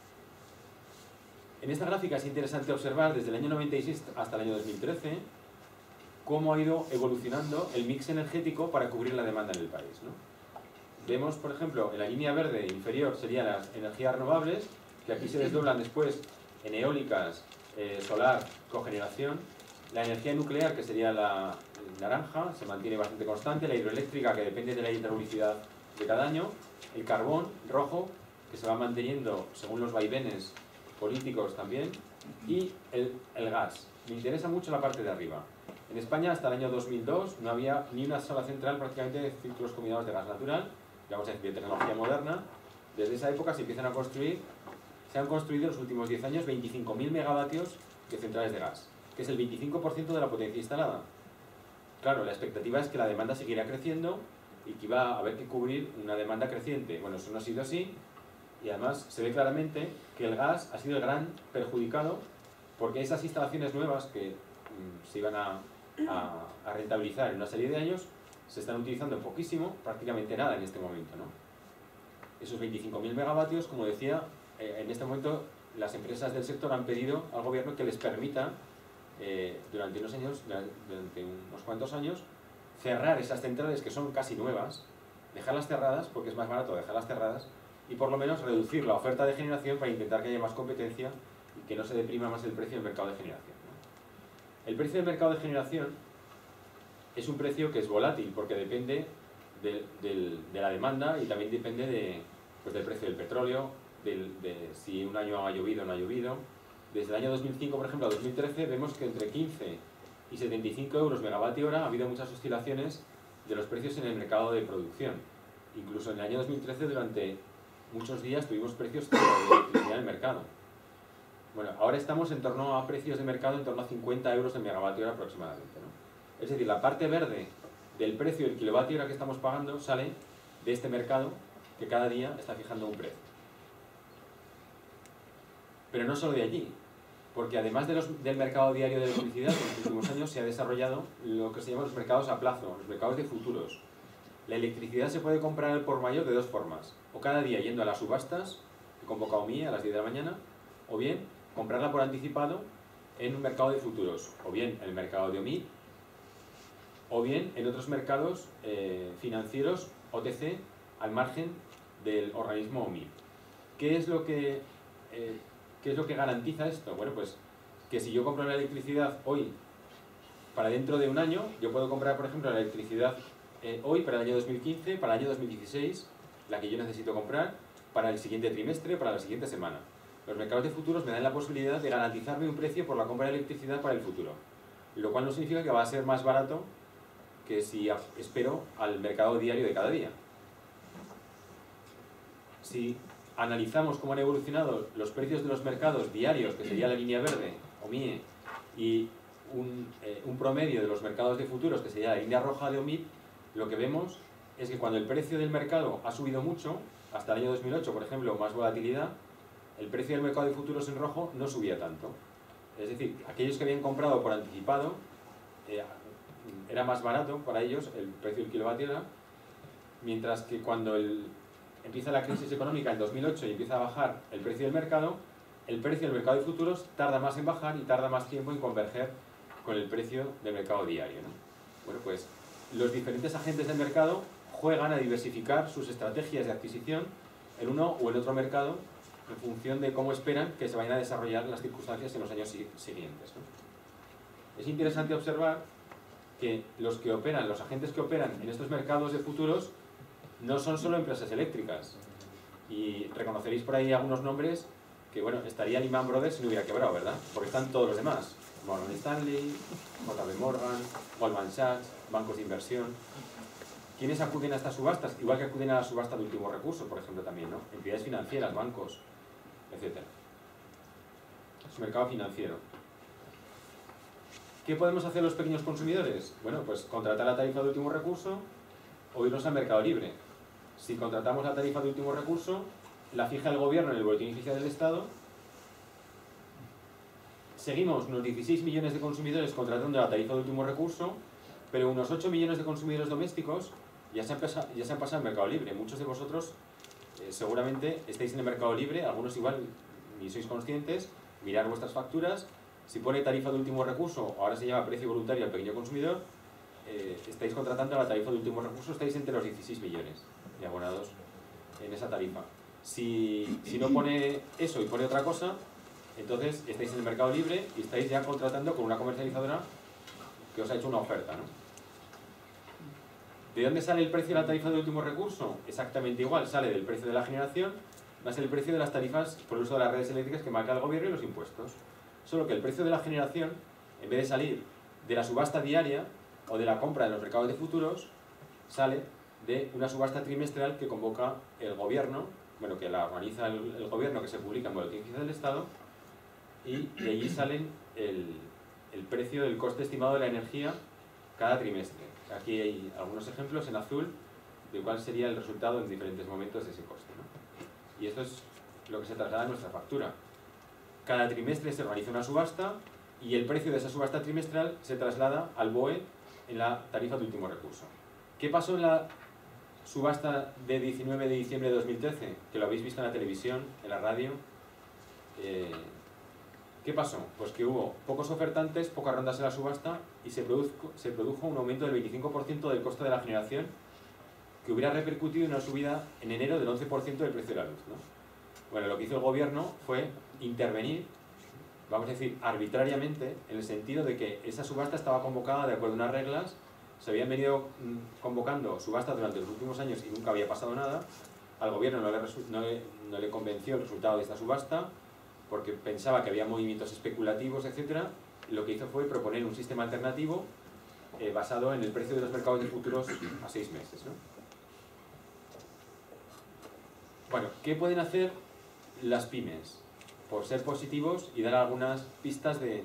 En esta gráfica es interesante observar desde el año 96 hasta el año 2013 cómo ha ido evolucionando el mix energético para cubrir la demanda en el país, ¿no? Vemos, por ejemplo, en la línea verde inferior serían las energías renovables, que aquí se desdoblan después en eólicas, solar, cogeneración. La energía nuclear, que sería la naranja, se mantiene bastante constante. La hidroeléctrica, que depende de la hidraulicidad de cada año. El carbón, rojo, que se va manteniendo según los vaivenes políticos también. Y el gas. Me interesa mucho la parte de arriba. En España, hasta el año 2002, no había ni una sola central prácticamente de ciclos combinados de gas natural, digamos, de tecnología moderna. Desde esa época se empiezan a construir. Se han construido en los últimos 10 años 25.000 megavatios de centrales de gas, que es el 25% de la potencia instalada. Claro, la expectativa es que la demanda seguirá creciendo y que iba a haber que cubrir una demanda creciente. Bueno, eso no ha sido así, y además se ve claramente que el gas ha sido el gran perjudicado, porque esas instalaciones nuevas que se iban a rentabilizar en una serie de años se están utilizando poquísimo, prácticamente nada en este momento, ¿no? Esos 25.000 megavatios, como decía, en este momento las empresas del sector han pedido al gobierno que les permita durante unos cuantos años, cerrar esas centrales que son casi nuevas, dejarlas cerradas porque es más barato dejarlas cerradas, y por lo menos reducir la oferta de generación para intentar que haya más competencia y que no se deprima más el precio del mercado de generación, ¿no? El precio del mercado de generación es un precio que es volátil porque depende de la demanda y también depende pues del precio del petróleo, de si un año ha llovido o no ha llovido. Desde el año 2005, por ejemplo, a 2013, vemos que entre 15 y 75 euros megavatio hora ha habido muchas oscilaciones de los precios en el mercado de producción. Incluso en el año 2013, durante muchos días, tuvimos precios de electricidad en el mercado. Bueno, ahora estamos en torno a precios de mercado en torno a 50 euros el megavatio hora aproximadamente, ¿no? Es decir, la parte verde del precio del kilovatio hora que estamos pagando sale de este mercado que cada día está fijando un precio. Pero no solo de allí, porque además del mercado diario de electricidad, en los últimos años se ha desarrollado lo que se llaman los mercados a plazo, los mercados de futuros. La electricidad se puede comprar al por mayor de dos formas: o cada día yendo a las subastas, que convoca OMIE a las 10 de la mañana, o bien comprarla por anticipado en un mercado de futuros, o bien en el mercado de OMIE, o bien en otros mercados financieros OTC al margen del organismo OMIE. ¿Qué es lo que garantiza esto? Bueno, pues que si yo compro la electricidad hoy para dentro de un año, yo puedo comprar, por ejemplo, la electricidad hoy para el año 2015, para el año 2016, la que yo necesito comprar, para el siguiente trimestre, para la siguiente semana. Los mercados de futuros me dan la posibilidad de garantizarme un precio por la compra de electricidad para el futuro, lo cual no significa que va a ser más barato que si espero al mercado diario de cada día. Si analizamos cómo han evolucionado los precios de los mercados diarios, que sería la línea verde, OMIE, y un promedio de los mercados de futuros, que sería la línea roja de OMIE, lo que vemos es que cuando el precio del mercado ha subido mucho, hasta el año 2008, por ejemplo, más volatilidad, el precio del mercado de futuros en rojo no subía tanto. Es decir, aquellos que habían comprado por anticipado, era más barato para ellos el precio del kilovatio hora, mientras que cuando empieza la crisis económica en 2008 y empieza a bajar el precio del mercado, el precio del mercado de futuros tarda más en bajar y tarda más tiempo en converger con el precio del mercado diario, ¿no? Bueno, pues los diferentes agentes del mercado juegan a diversificar sus estrategias de adquisición en uno o en otro mercado en función de cómo esperan que se vayan a desarrollar las circunstancias en los años siguientes, ¿no? Es interesante observar que los agentes que operan en estos mercados de futuros no son solo empresas eléctricas, y reconoceréis por ahí algunos nombres que, bueno, estaría Lehman Brothers si no hubiera quebrado, ¿verdad? Porque están todos los demás: Morgan Stanley, JP Morgan, Goldman Sachs, bancos de inversión. ¿Quiénes acuden a estas subastas? Igual que acuden a la subasta de último recurso, por ejemplo, también, ¿no? Entidades financieras, bancos, etc. Es un mercado financiero. ¿Qué podemos hacer los pequeños consumidores? Bueno, pues contratar la tarifa de último recurso o irnos al mercado libre. Si contratamos la tarifa de último recurso, la fija el gobierno en el boletín oficial del Estado. Seguimos unos 16 millones de consumidores contratando la tarifa de último recurso, pero unos 8 millones de consumidores domésticos ya se han pasado al mercado libre. Muchos de vosotros seguramente estáis en el mercado libre, algunos igual ni sois conscientes. Mirar vuestras facturas. Si pone tarifa de último recurso, ahora se llama precio voluntario al pequeño consumidor, estáis contratando la tarifa de último recurso, estáis entre los 16 millones de abonados en esa tarifa. Si no pone eso y pone otra cosa, entonces estáis en el mercado libre y estáis ya contratando con una comercializadora que os ha hecho una oferta, ¿no? ¿De dónde sale el precio de la tarifa de último recurso? Exactamente igual, sale del precio de la generación más el precio de las tarifas por el uso de las redes eléctricas que marca el gobierno y los impuestos. Solo que el precio de la generación, en vez de salir de la subasta diaria o de la compra de los mercados de futuros, sale de una subasta trimestral que convoca el gobierno, bueno, que la organiza el gobierno, que se publica en Boletín Oficial del Estado, y de allí salen el precio del coste estimado de la energía cada trimestre. Aquí hay algunos ejemplos en azul de cuál sería el resultado en diferentes momentos de ese coste, ¿no? Y esto es lo que se traslada a nuestra factura. Cada trimestre se organiza una subasta y el precio de esa subasta trimestral se traslada al BOE en la tarifa de último recurso. ¿Qué pasó en la subasta de 19 de diciembre de 2013? Que lo habéis visto en la televisión, en la radio. ¿Qué pasó? Pues que hubo pocos ofertantes, pocas rondas en la subasta y se produjo un aumento del 25% del coste de la generación, que hubiera repercutido en una subida en enero del 11% del precio de la luz, ¿no? Bueno, lo que hizo el gobierno fue intervenir, vamos a decir, arbitrariamente, en el sentido de que esa subasta estaba convocada de acuerdo a unas reglas, se habían venido convocando subastas durante los últimos años y nunca había pasado nada. Al gobierno no le convenció el resultado de esta subasta, porque pensaba que había movimientos especulativos, etc. Lo que hizo fue proponer un sistema alternativo basado en el precio de los mercados de futuros a 6 meses, ¿no? Bueno, ¿qué pueden hacer las pymes? Por ser positivos y dar algunas pistas de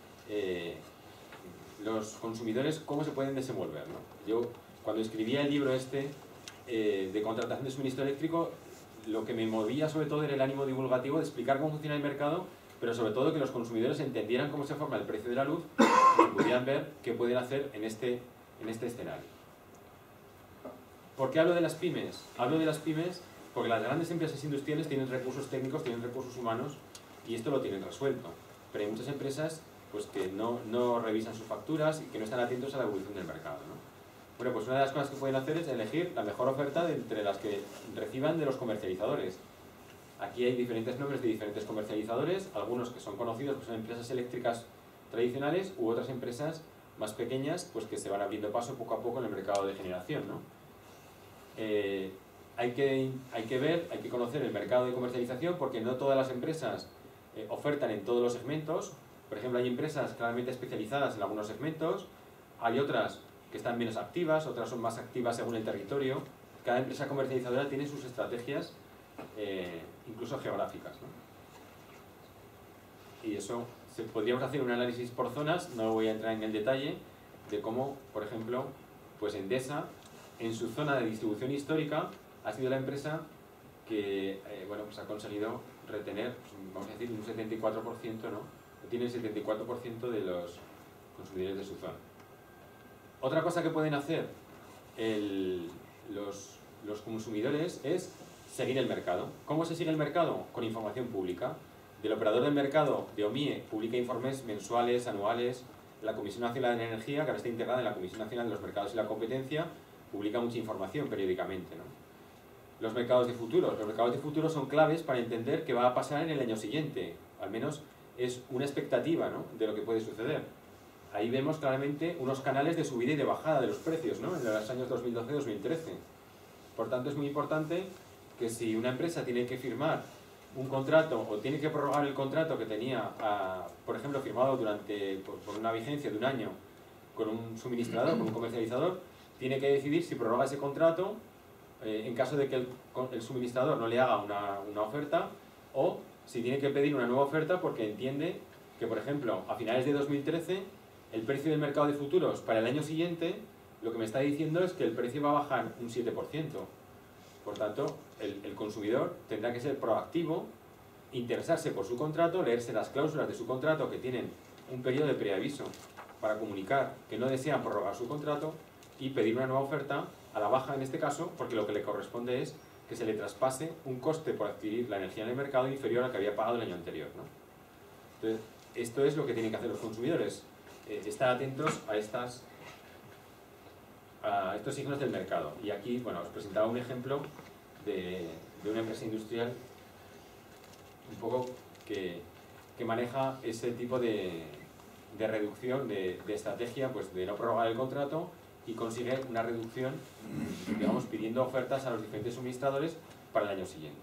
los consumidores, cómo se pueden desenvolver, ¿no? Yo, cuando escribía el libro de contratación de suministro eléctrico, lo que me movía sobre todo era el ánimo divulgativo de explicar cómo funciona el mercado, pero sobre todo que los consumidores entendieran cómo se forma el precio de la luz y pudieran ver qué pueden hacer en este escenario. ¿Por qué hablo de las pymes? Hablo de las pymes porque las grandes empresas industriales tienen recursos técnicos, tienen recursos humanos y esto lo tienen resuelto. Pero hay muchas empresas pues, que no revisan sus facturas y que no están atentos a la evolución del mercado, ¿no? Bueno, pues una de las cosas que pueden hacer es elegir la mejor oferta de entre las que reciban de los comercializadores. Aquí hay diferentes nombres de diferentes comercializadores, algunos que son conocidos, que son empresas eléctricas tradicionales, u otras empresas más pequeñas, pues que se van abriendo paso poco a poco en el mercado de generación, ¿no? Hay que ver, hay que conocer el mercado de comercialización, porque no todas las empresas ofertan en todos los segmentos. Por ejemplo, hay empresas claramente especializadas en algunos segmentos, hay otras que están menos activas, otras son más activas según el territorio. Cada empresa comercializadora tiene sus estrategias, incluso geográficas, ¿no? Y eso, podríamos hacer un análisis por zonas, no voy a entrar en el detalle, de cómo, por ejemplo, pues Endesa, en su zona de distribución histórica, ha sido la empresa que bueno, pues ha conseguido retener, vamos a decir, un 74%, ¿no? Tiene el 74% de los consumidores de su zona. Otra cosa que pueden hacer los consumidores es seguir el mercado. ¿Cómo se sigue el mercado? Con información pública. El operador del mercado de OMIE publica informes mensuales, anuales. La Comisión Nacional de Energía, que ahora está integrada en la Comisión Nacional de los Mercados y la Competencia, publica mucha información periódicamente, ¿no? Los mercados de futuros. Los mercados de futuros son claves para entender qué va a pasar en el año siguiente. Al menos es una expectativa, ¿no?, de lo que puede suceder. Ahí vemos claramente unos canales de subida y de bajada de los precios, ¿no?, en los años 2012-2013. Por tanto, es muy importante que si una empresa tiene que firmar un contrato o tiene que prorrogar el contrato que tenía, por ejemplo, firmado por una vigencia de un año con un suministrador, con un comercializador, tiene que decidir si prorroga ese contrato en caso de que el suministrador no le haga una oferta, o si tiene que pedir una nueva oferta porque entiende que, por ejemplo, a finales de 2013 el precio del mercado de futuros para el año siguiente, lo que me está diciendo es que el precio va a bajar un 7%. Por tanto, el consumidor tendrá que ser proactivo, interesarse por su contrato, leerse las cláusulas de su contrato que tienen un periodo de preaviso para comunicar que no desean prorrogar su contrato y pedir una nueva oferta a la baja en este caso, porque lo que le corresponde es que se le traspase un coste por adquirir la energía en el mercado inferior al que había pagado el año anterior, ¿no? Entonces, esto es lo que tienen que hacer los consumidores, estar atentos a estos signos del mercado. Y aquí, bueno, os presentaba un ejemplo de una empresa industrial un poco que maneja ese tipo de reducción, de estrategia, pues de no prorrogar el contrato, y consigue una reducción, digamos, pidiendo ofertas a los diferentes suministradores para el año siguiente.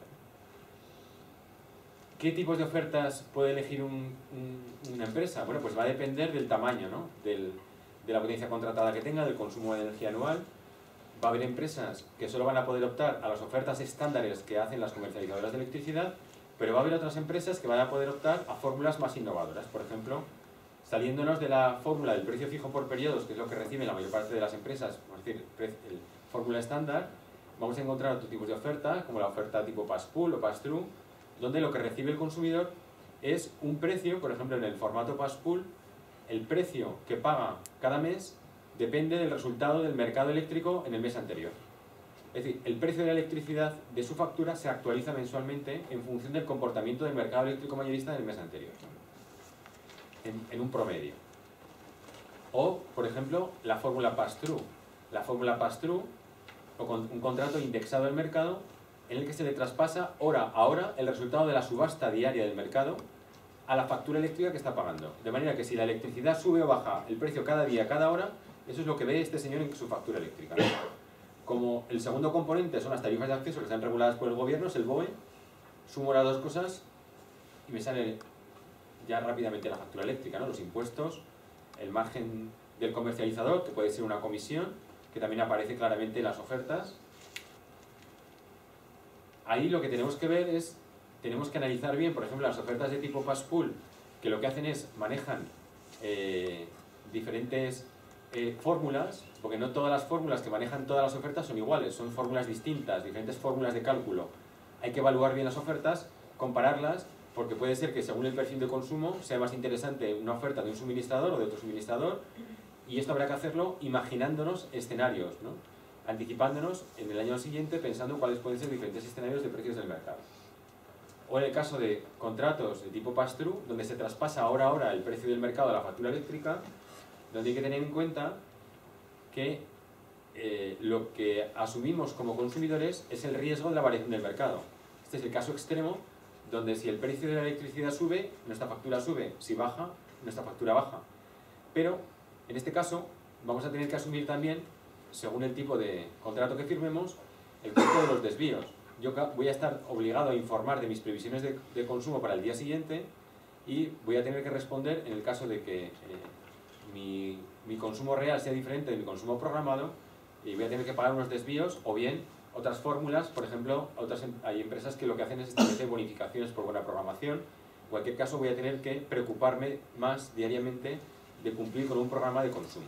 ¿Qué tipos de ofertas puede elegir una empresa? Bueno, pues va a depender del tamaño, ¿no?, de la potencia contratada que tenga, del consumo de energía anual. Va a haber empresas que solo van a poder optar a las ofertas estándares que hacen las comercializadoras de electricidad, pero va a haber otras empresas que van a poder optar a fórmulas más innovadoras. Por ejemplo, saliéndonos de la fórmula del precio fijo por periodos, que es lo que reciben la mayor parte de las empresas, es decir, fórmula estándar, vamos a encontrar otro tipo de oferta, como la oferta tipo pass-pull o pass-through, donde lo que recibe el consumidor es un precio. Por ejemplo, en el formato pass-pull, el precio que paga cada mes depende del resultado del mercado eléctrico en el mes anterior. Es decir, el precio de la electricidad de su factura se actualiza mensualmente en función del comportamiento del mercado eléctrico mayorista del mes anterior. en un promedio. O, por ejemplo, la fórmula pass-through. La fórmula pass-through, o con un contrato indexado al mercado, en el que se le traspasa hora a hora el resultado de la subasta diaria del mercado a la factura eléctrica que está pagando. De manera que si la electricidad sube o baja el precio cada día, cada hora, eso es lo que ve este señor en su factura eléctrica. Como el segundo componente son las tarifas de acceso que están reguladas por el gobierno, es el BOE, sumo las dos cosas y me sale ya rápidamente la factura eléctrica, ¿no? Los impuestos, el margen del comercializador, que puede ser una comisión, que también aparece claramente en las ofertas. Ahí lo que tenemos que ver es, tenemos que analizar bien, por ejemplo, las ofertas de tipo pass-pool, que lo que hacen es, manejan diferentes fórmulas, porque no todas las fórmulas que manejan todas las ofertas son iguales, son fórmulas distintas, diferentes fórmulas de cálculo. Hay que evaluar bien las ofertas, compararlas, porque puede ser que según el perfil de consumo sea más interesante una oferta de un suministrador o de otro suministrador, y esto habrá que hacerlo imaginándonos escenarios, ¿no? Anticipándonos en el año siguiente pensando cuáles pueden ser diferentes escenarios de precios del mercado. O en el caso de contratos de tipo pass-through, donde se traspasa hora a hora el precio del mercado a la factura eléctrica, donde hay que tener en cuenta que lo que asumimos como consumidores es el riesgo de la variación del mercado. Este es el caso extremo, donde si el precio de la electricidad sube, nuestra factura sube, si baja, nuestra factura baja. Pero, en este caso, vamos a tener que asumir también, según el tipo de contrato que firmemos, el costo de los desvíos. Yo voy a estar obligado a informar de mis previsiones de consumo para el día siguiente y voy a tener que responder en el caso de que mi consumo real sea diferente de mi consumo programado, y voy a tener que pagar unos desvíos o bien otras fórmulas. Por ejemplo, hay empresas que lo que hacen es establecer bonificaciones por buena programación. En cualquier caso, voy a tener que preocuparme más diariamente de cumplir con un programa de consumo.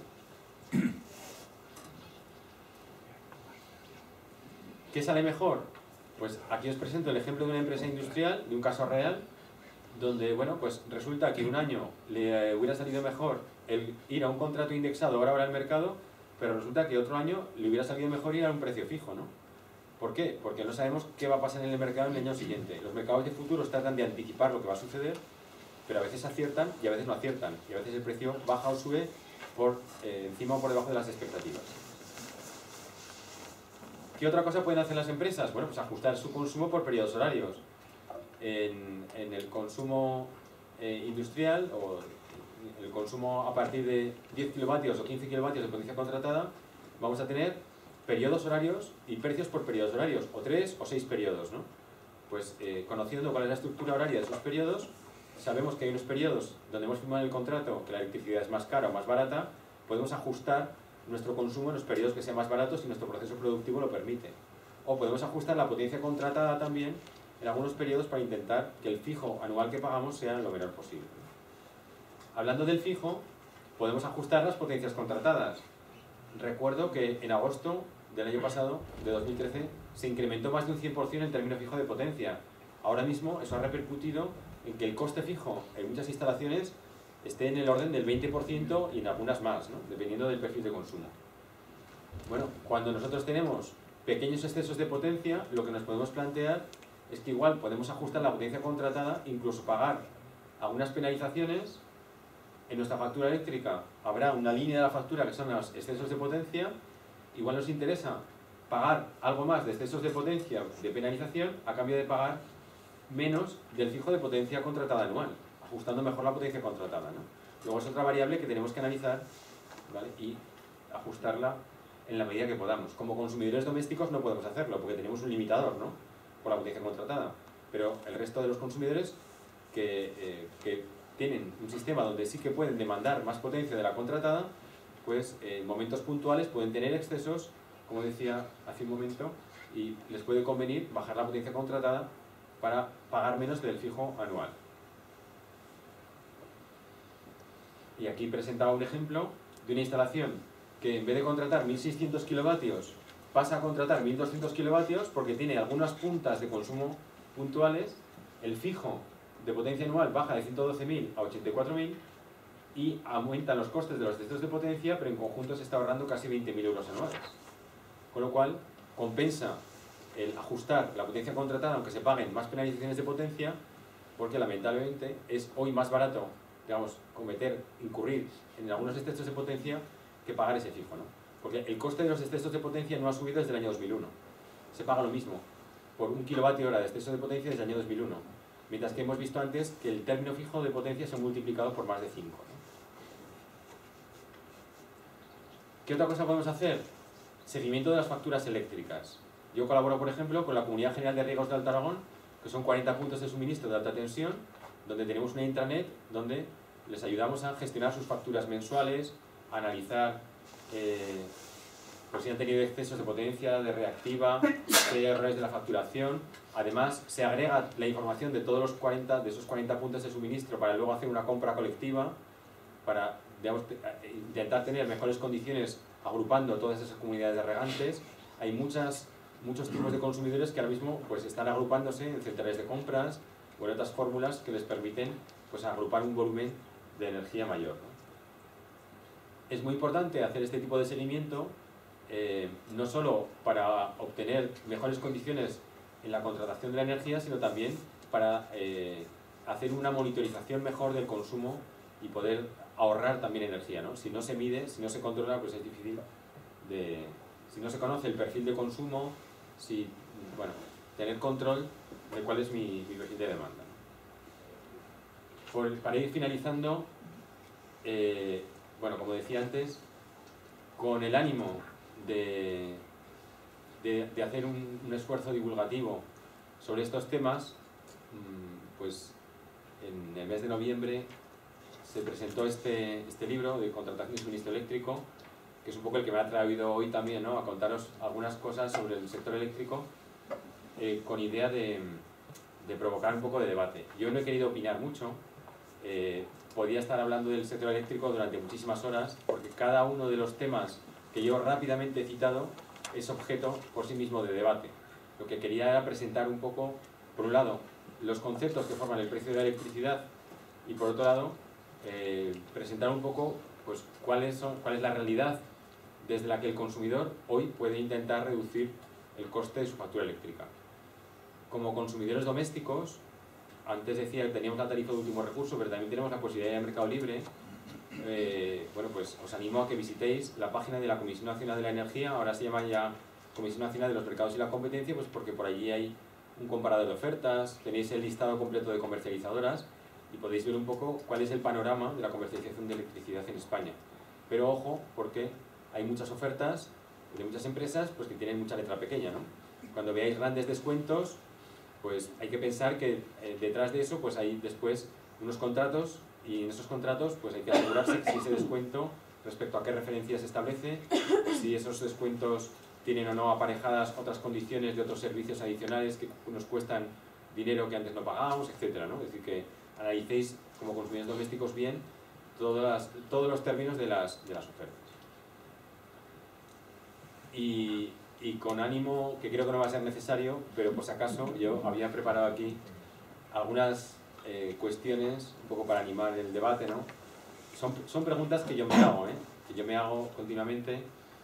¿Qué sale mejor? Pues aquí os presento el ejemplo de una empresa industrial, de un caso real, donde, bueno, pues resulta que en un año le hubiera salido mejor el ir a un contrato indexado ahora al mercado, pero resulta que otro año le hubiera salido mejor ir a un precio fijo, ¿no? ¿Por qué? Porque no sabemos qué va a pasar en el mercado en el año siguiente. Los mercados de futuros tratan de anticipar lo que va a suceder, pero a veces aciertan y a veces no aciertan, y a veces el precio baja o sube por encima o por debajo de las expectativas. ¿Qué otra cosa pueden hacer las empresas? Bueno, pues ajustar su consumo por periodos horarios. En el consumo industrial, o el consumo a partir de 10 kilovatios o 15 kilovatios de potencia contratada, vamos a tener periodos horarios y precios por periodos horarios, o 3 o 6 periodos, ¿no? Pues conociendo cuál es la estructura horaria de esos periodos, sabemos que hay unos periodos donde hemos firmado el contrato que la electricidad es más cara o más barata, podemos ajustar nuestro consumo en los periodos que sean más baratos si nuestro proceso productivo lo permite. O podemos ajustar la potencia contratada también en algunos periodos para intentar que el fijo anual que pagamos sea lo menor posible. Hablando del fijo, podemos ajustar las potencias contratadas. Recuerdo que en agosto del año pasado, de 2013, se incrementó más de un 100% el término fijo de potencia. Ahora mismo eso ha repercutido en que el coste fijo en muchas instalaciones esté en el orden del 20% y en algunas más, ¿no? Dependiendo del perfil de consumo. Bueno, cuando nosotros tenemos pequeños excesos de potencia, lo que nos podemos plantear es que igual podemos ajustar la potencia contratada, incluso pagar algunas penalizaciones. En nuestra factura eléctrica habrá una línea de la factura que son los excesos de potencia. Igual nos interesa pagar algo más de excesos de potencia, de penalización, a cambio de pagar menos del fijo de potencia contratada anual, ajustando mejor la potencia contratada, ¿no? Luego es otra variable que tenemos que analizar, ¿vale? Y ajustarla en la medida que podamos. Como consumidores domésticos no podemos hacerlo porque tenemos un limitador, ¿no? Por la potencia contratada, pero el resto de los consumidores que tienen un sistema donde sí que pueden demandar más potencia de la contratada, pues en momentos puntuales pueden tener excesos, como decía hace un momento, y les puede convenir bajar la potencia contratada para pagar menos del fijo anual. Y aquí presentaba un ejemplo de una instalación que en vez de contratar 1600 kilovatios pasa a contratar 1200 kilovatios porque tiene algunas puntas de consumo puntuales, el fijo de potencia anual baja de 112.000 a 84.000 y aumentan los costes de los excesos de potencia, pero en conjunto se está ahorrando casi 20.000 euros anuales. Con lo cual, compensa el ajustar la potencia contratada, aunque se paguen más penalizaciones de potencia, porque lamentablemente es hoy más barato digamos, incurrir en algunos excesos de potencia que pagar ese fijo, ¿no? Porque el coste de los excesos de potencia no ha subido desde el año 2001. Se paga lo mismo por 1 kWh de exceso de potencia desde el año 2001. Mientras que hemos visto antes que el término fijo de potencia se ha multiplicado por más de 5, ¿no? ¿Qué otra cosa podemos hacer? Seguimiento de las facturas eléctricas. Yo colaboro, por ejemplo, con la Comunidad General de Riegos de Alto Aragón, que son 40 puntos de suministro de alta tensión, donde tenemos una intranet donde les ayudamos a gestionar sus facturas mensuales, a analizar pues si han tenido excesos de potencia, de reactiva, si hay errores de la facturación. Además, se agrega la información de todos esos 40 puntos de suministro para luego hacer una compra colectiva, para, digamos, intentar tener mejores condiciones agrupando todas esas comunidades de regantes. Hay muchos tipos de consumidores que ahora mismo pues, están agrupándose en centrales de compras o en otras fórmulas que les permiten pues, agrupar un volumen de energía mayor, ¿no? Es muy importante hacer este tipo de seguimiento, no solo para obtener mejores condiciones en la contratación de la energía, sino también para hacer una monitorización mejor del consumo y poder ahorrar también energía, ¿no? Si no se mide, si no se controla, pues es difícil si no se conoce el perfil de consumo, tener control de cuál es mi perfil de demanda, ¿no? Para ir finalizando, como decía antes, con el ánimo de hacer un esfuerzo divulgativo sobre estos temas, pues en el mes de noviembre se presentó este libro de contratación de suministro eléctrico, que es un poco el que me ha traído hoy también, ¿no?, a contaros algunas cosas sobre el sector eléctrico, con idea de provocar un poco de debate. Yo no he querido opinar mucho, podía estar hablando del sector eléctrico durante muchísimas horas, porque cada uno de los temas que yo rápidamente he citado es objeto por sí mismo de debate. Lo que quería era presentar un poco, por un lado, los conceptos que forman el precio de la electricidad y por otro lado, presentar un poco pues, cuál es la realidad desde la que el consumidor hoy puede intentar reducir el coste de su factura eléctrica. Como consumidores domésticos, antes decía que teníamos la tarifa de último recurso, pero también tenemos la posibilidad de mercado libre. Pues os animo a que visitéis la página de la Comisión Nacional de la Energía, ahora se llama ya Comisión Nacional de los Mercados y la Competencia, pues porque por allí hay un comparador de ofertas, tenéis el listado completo de comercializadoras y podéis ver un poco cuál es el panorama de la comercialización de electricidad en España. Pero ojo, porque hay muchas ofertas de muchas empresas pues que tienen mucha letra pequeña, ¿no? Cuando veáis grandes descuentos, pues hay que pensar que detrás de eso pues hay después unos contratos y en esos contratos pues hay que asegurarse que si ese descuento respecto a qué referencia se establece, si esos descuentos tienen o no aparejadas otras condiciones de otros servicios adicionales que nos cuestan dinero que antes no pagábamos, etcétera, ¿no? Es decir, que analicéis como consumidores domésticos bien todos los términos de las ofertas. Y con ánimo, que creo que no va a ser necesario, pero por si acaso yo había preparado aquí algunas cuestiones un poco para animar el debate, ¿no? Son preguntas que yo me hago, que yo me hago continuamente.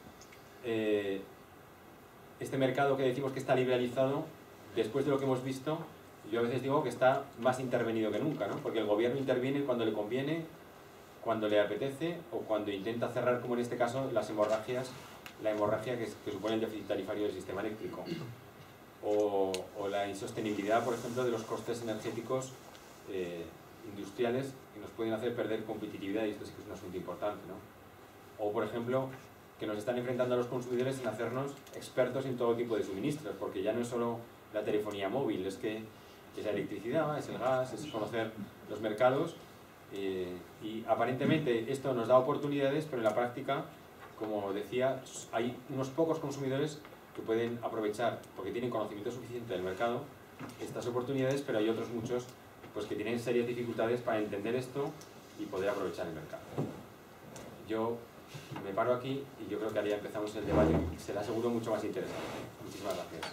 Este mercado que decimos que está liberalizado, después de lo que hemos visto, yo a veces digo que está más intervenido que nunca, ¿no? Porque el gobierno interviene cuando le conviene, cuando le apetece o cuando intenta cerrar, como en este caso, las hemorragias, la hemorragia que supone el déficit tarifario del sistema eléctrico o la insostenibilidad, por ejemplo, de los costes energéticos industriales que nos pueden hacer perder competitividad, y esto sí que es un asunto importante, ¿no? O, por ejemplo, que nos están enfrentando a los consumidores en hacernos expertos en todo tipo de suministros, porque ya no es solo la telefonía móvil, es que es la electricidad, es el gas, es conocer los mercados, y aparentemente esto nos da oportunidades, pero en la práctica, como decía, hay unos pocos consumidores que pueden aprovechar, porque tienen conocimiento suficiente del mercado, estas oportunidades, pero hay otros muchos pues, que tienen serias dificultades para entender esto y poder aprovechar el mercado. Yo me paro aquí y yo creo que ahora ya empezamos el debate, que será seguro mucho más interesante. Muchísimas gracias.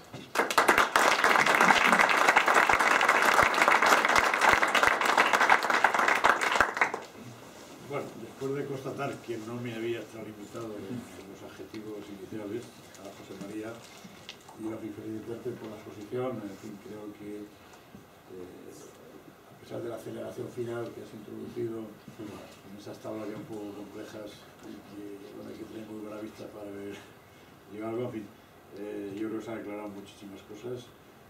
Bueno, después de constatar que no me había extralimitado en los adjetivos iniciales a José María y a mi felicitarte por la exposición, en fin, creo que a pesar de la aceleración final que has introducido en esas tablas ya un poco complejas y que bueno, hay que tener muy buena vista para ver llegar algo, en fin, yo creo que se han aclarado muchísimas cosas.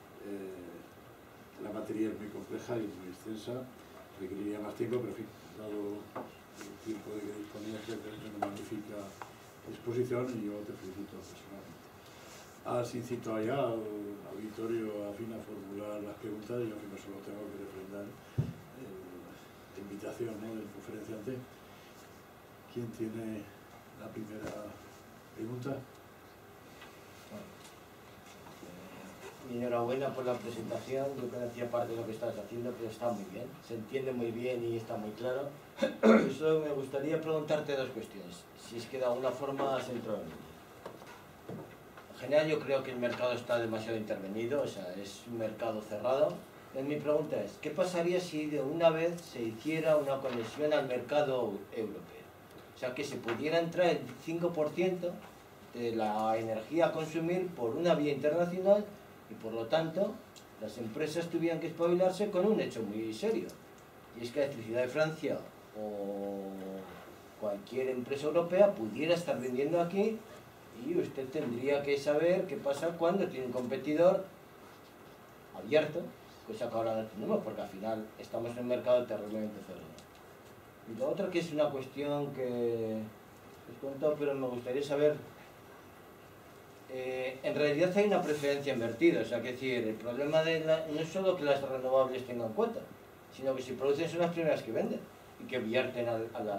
La materia es muy compleja y muy extensa, requeriría más tiempo, pero en fin, dado el tiempo de que disponías, creo que es una magnífica exposición y yo te felicito personalmente. Ahora sí incito allá al auditorio a fin a formular las preguntas y yo en fin, solo tengo que refrendar la invitación, ¿no?, del conferenciante. ¿Quién tiene la primera pregunta? Enhorabuena por la presentación, yo conocía parte de lo que estás haciendo, pero está muy bien, se entiende muy bien y está muy claro. Eso me gustaría preguntarte dos cuestiones, si es que de alguna forma has entrado en ello. En general yo creo que el mercado está demasiado intervenido, o sea, es un mercado cerrado. Entonces mi pregunta es, ¿qué pasaría si de una vez se hiciera una conexión al mercado europeo? O sea, que se pudiera entrar el 5% de la energía a consumir por una vía internacional y por lo tanto las empresas tuvieran que espabilarse con un hecho muy serio, y es que la Electricidad de Francia o cualquier empresa europea pudiera estar vendiendo aquí y usted tendría que saber qué pasa cuando tiene un competidor abierto, cosa que ahora no tenemos porque al final estamos en un mercado terriblemente cerrado. Y lo otro, que es una cuestión que os cuento, pero me gustaría saber, en realidad hay una preferencia invertida, o sea, que decir, el problema no es solo que las renovables tengan cuota, sino que si producen son las primeras que venden y que vierten a la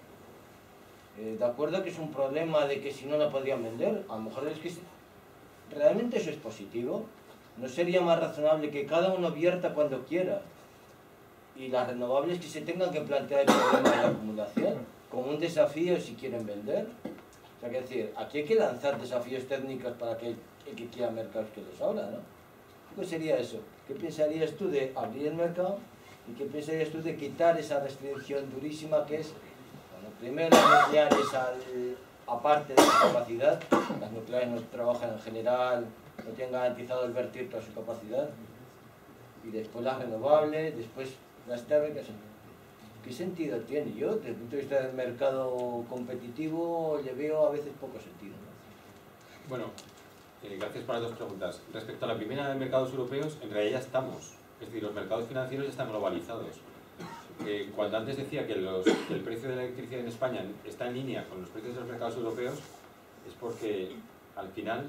red. De acuerdo que es un problema de que si no la podrían vender, a lo mejor es que realmente eso es positivo. ¿No sería más razonable que cada uno vierta cuando quiera y las renovables que se tengan que plantear el problema de la acumulación como un desafío si quieren vender? O sea, que decir, aquí hay que lanzar desafíos técnicos para que el que quiera mercados que los abra, ¿no? ¿Qué sería eso? ¿Qué pensarías tú de abrir el mercado y qué pensarías tú de quitar esa restricción durísima que es, bueno, primero las nucleares aparte de su capacidad, las nucleares no trabajan en general, no tienen garantizado el vertir toda su capacidad, y después las renovables, después las térmicas? ¿Qué sentido tiene? Yo, desde el punto de vista del mercado competitivo, le veo a veces poco sentido, ¿no? Bueno, gracias por las dos preguntas. Respecto a la primera de mercados europeos, en realidad ya estamos. Es decir, los mercados financieros ya están globalizados. Cuando antes decía que el precio de la electricidad en España está en línea con los precios de los mercados europeos, es porque al final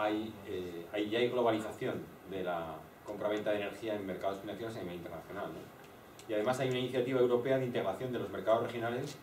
ya hay globalización de la compraventa de energía en mercados financieros a nivel internacional, ¿no? Y además hay una iniciativa europea de integración de los mercados regionales,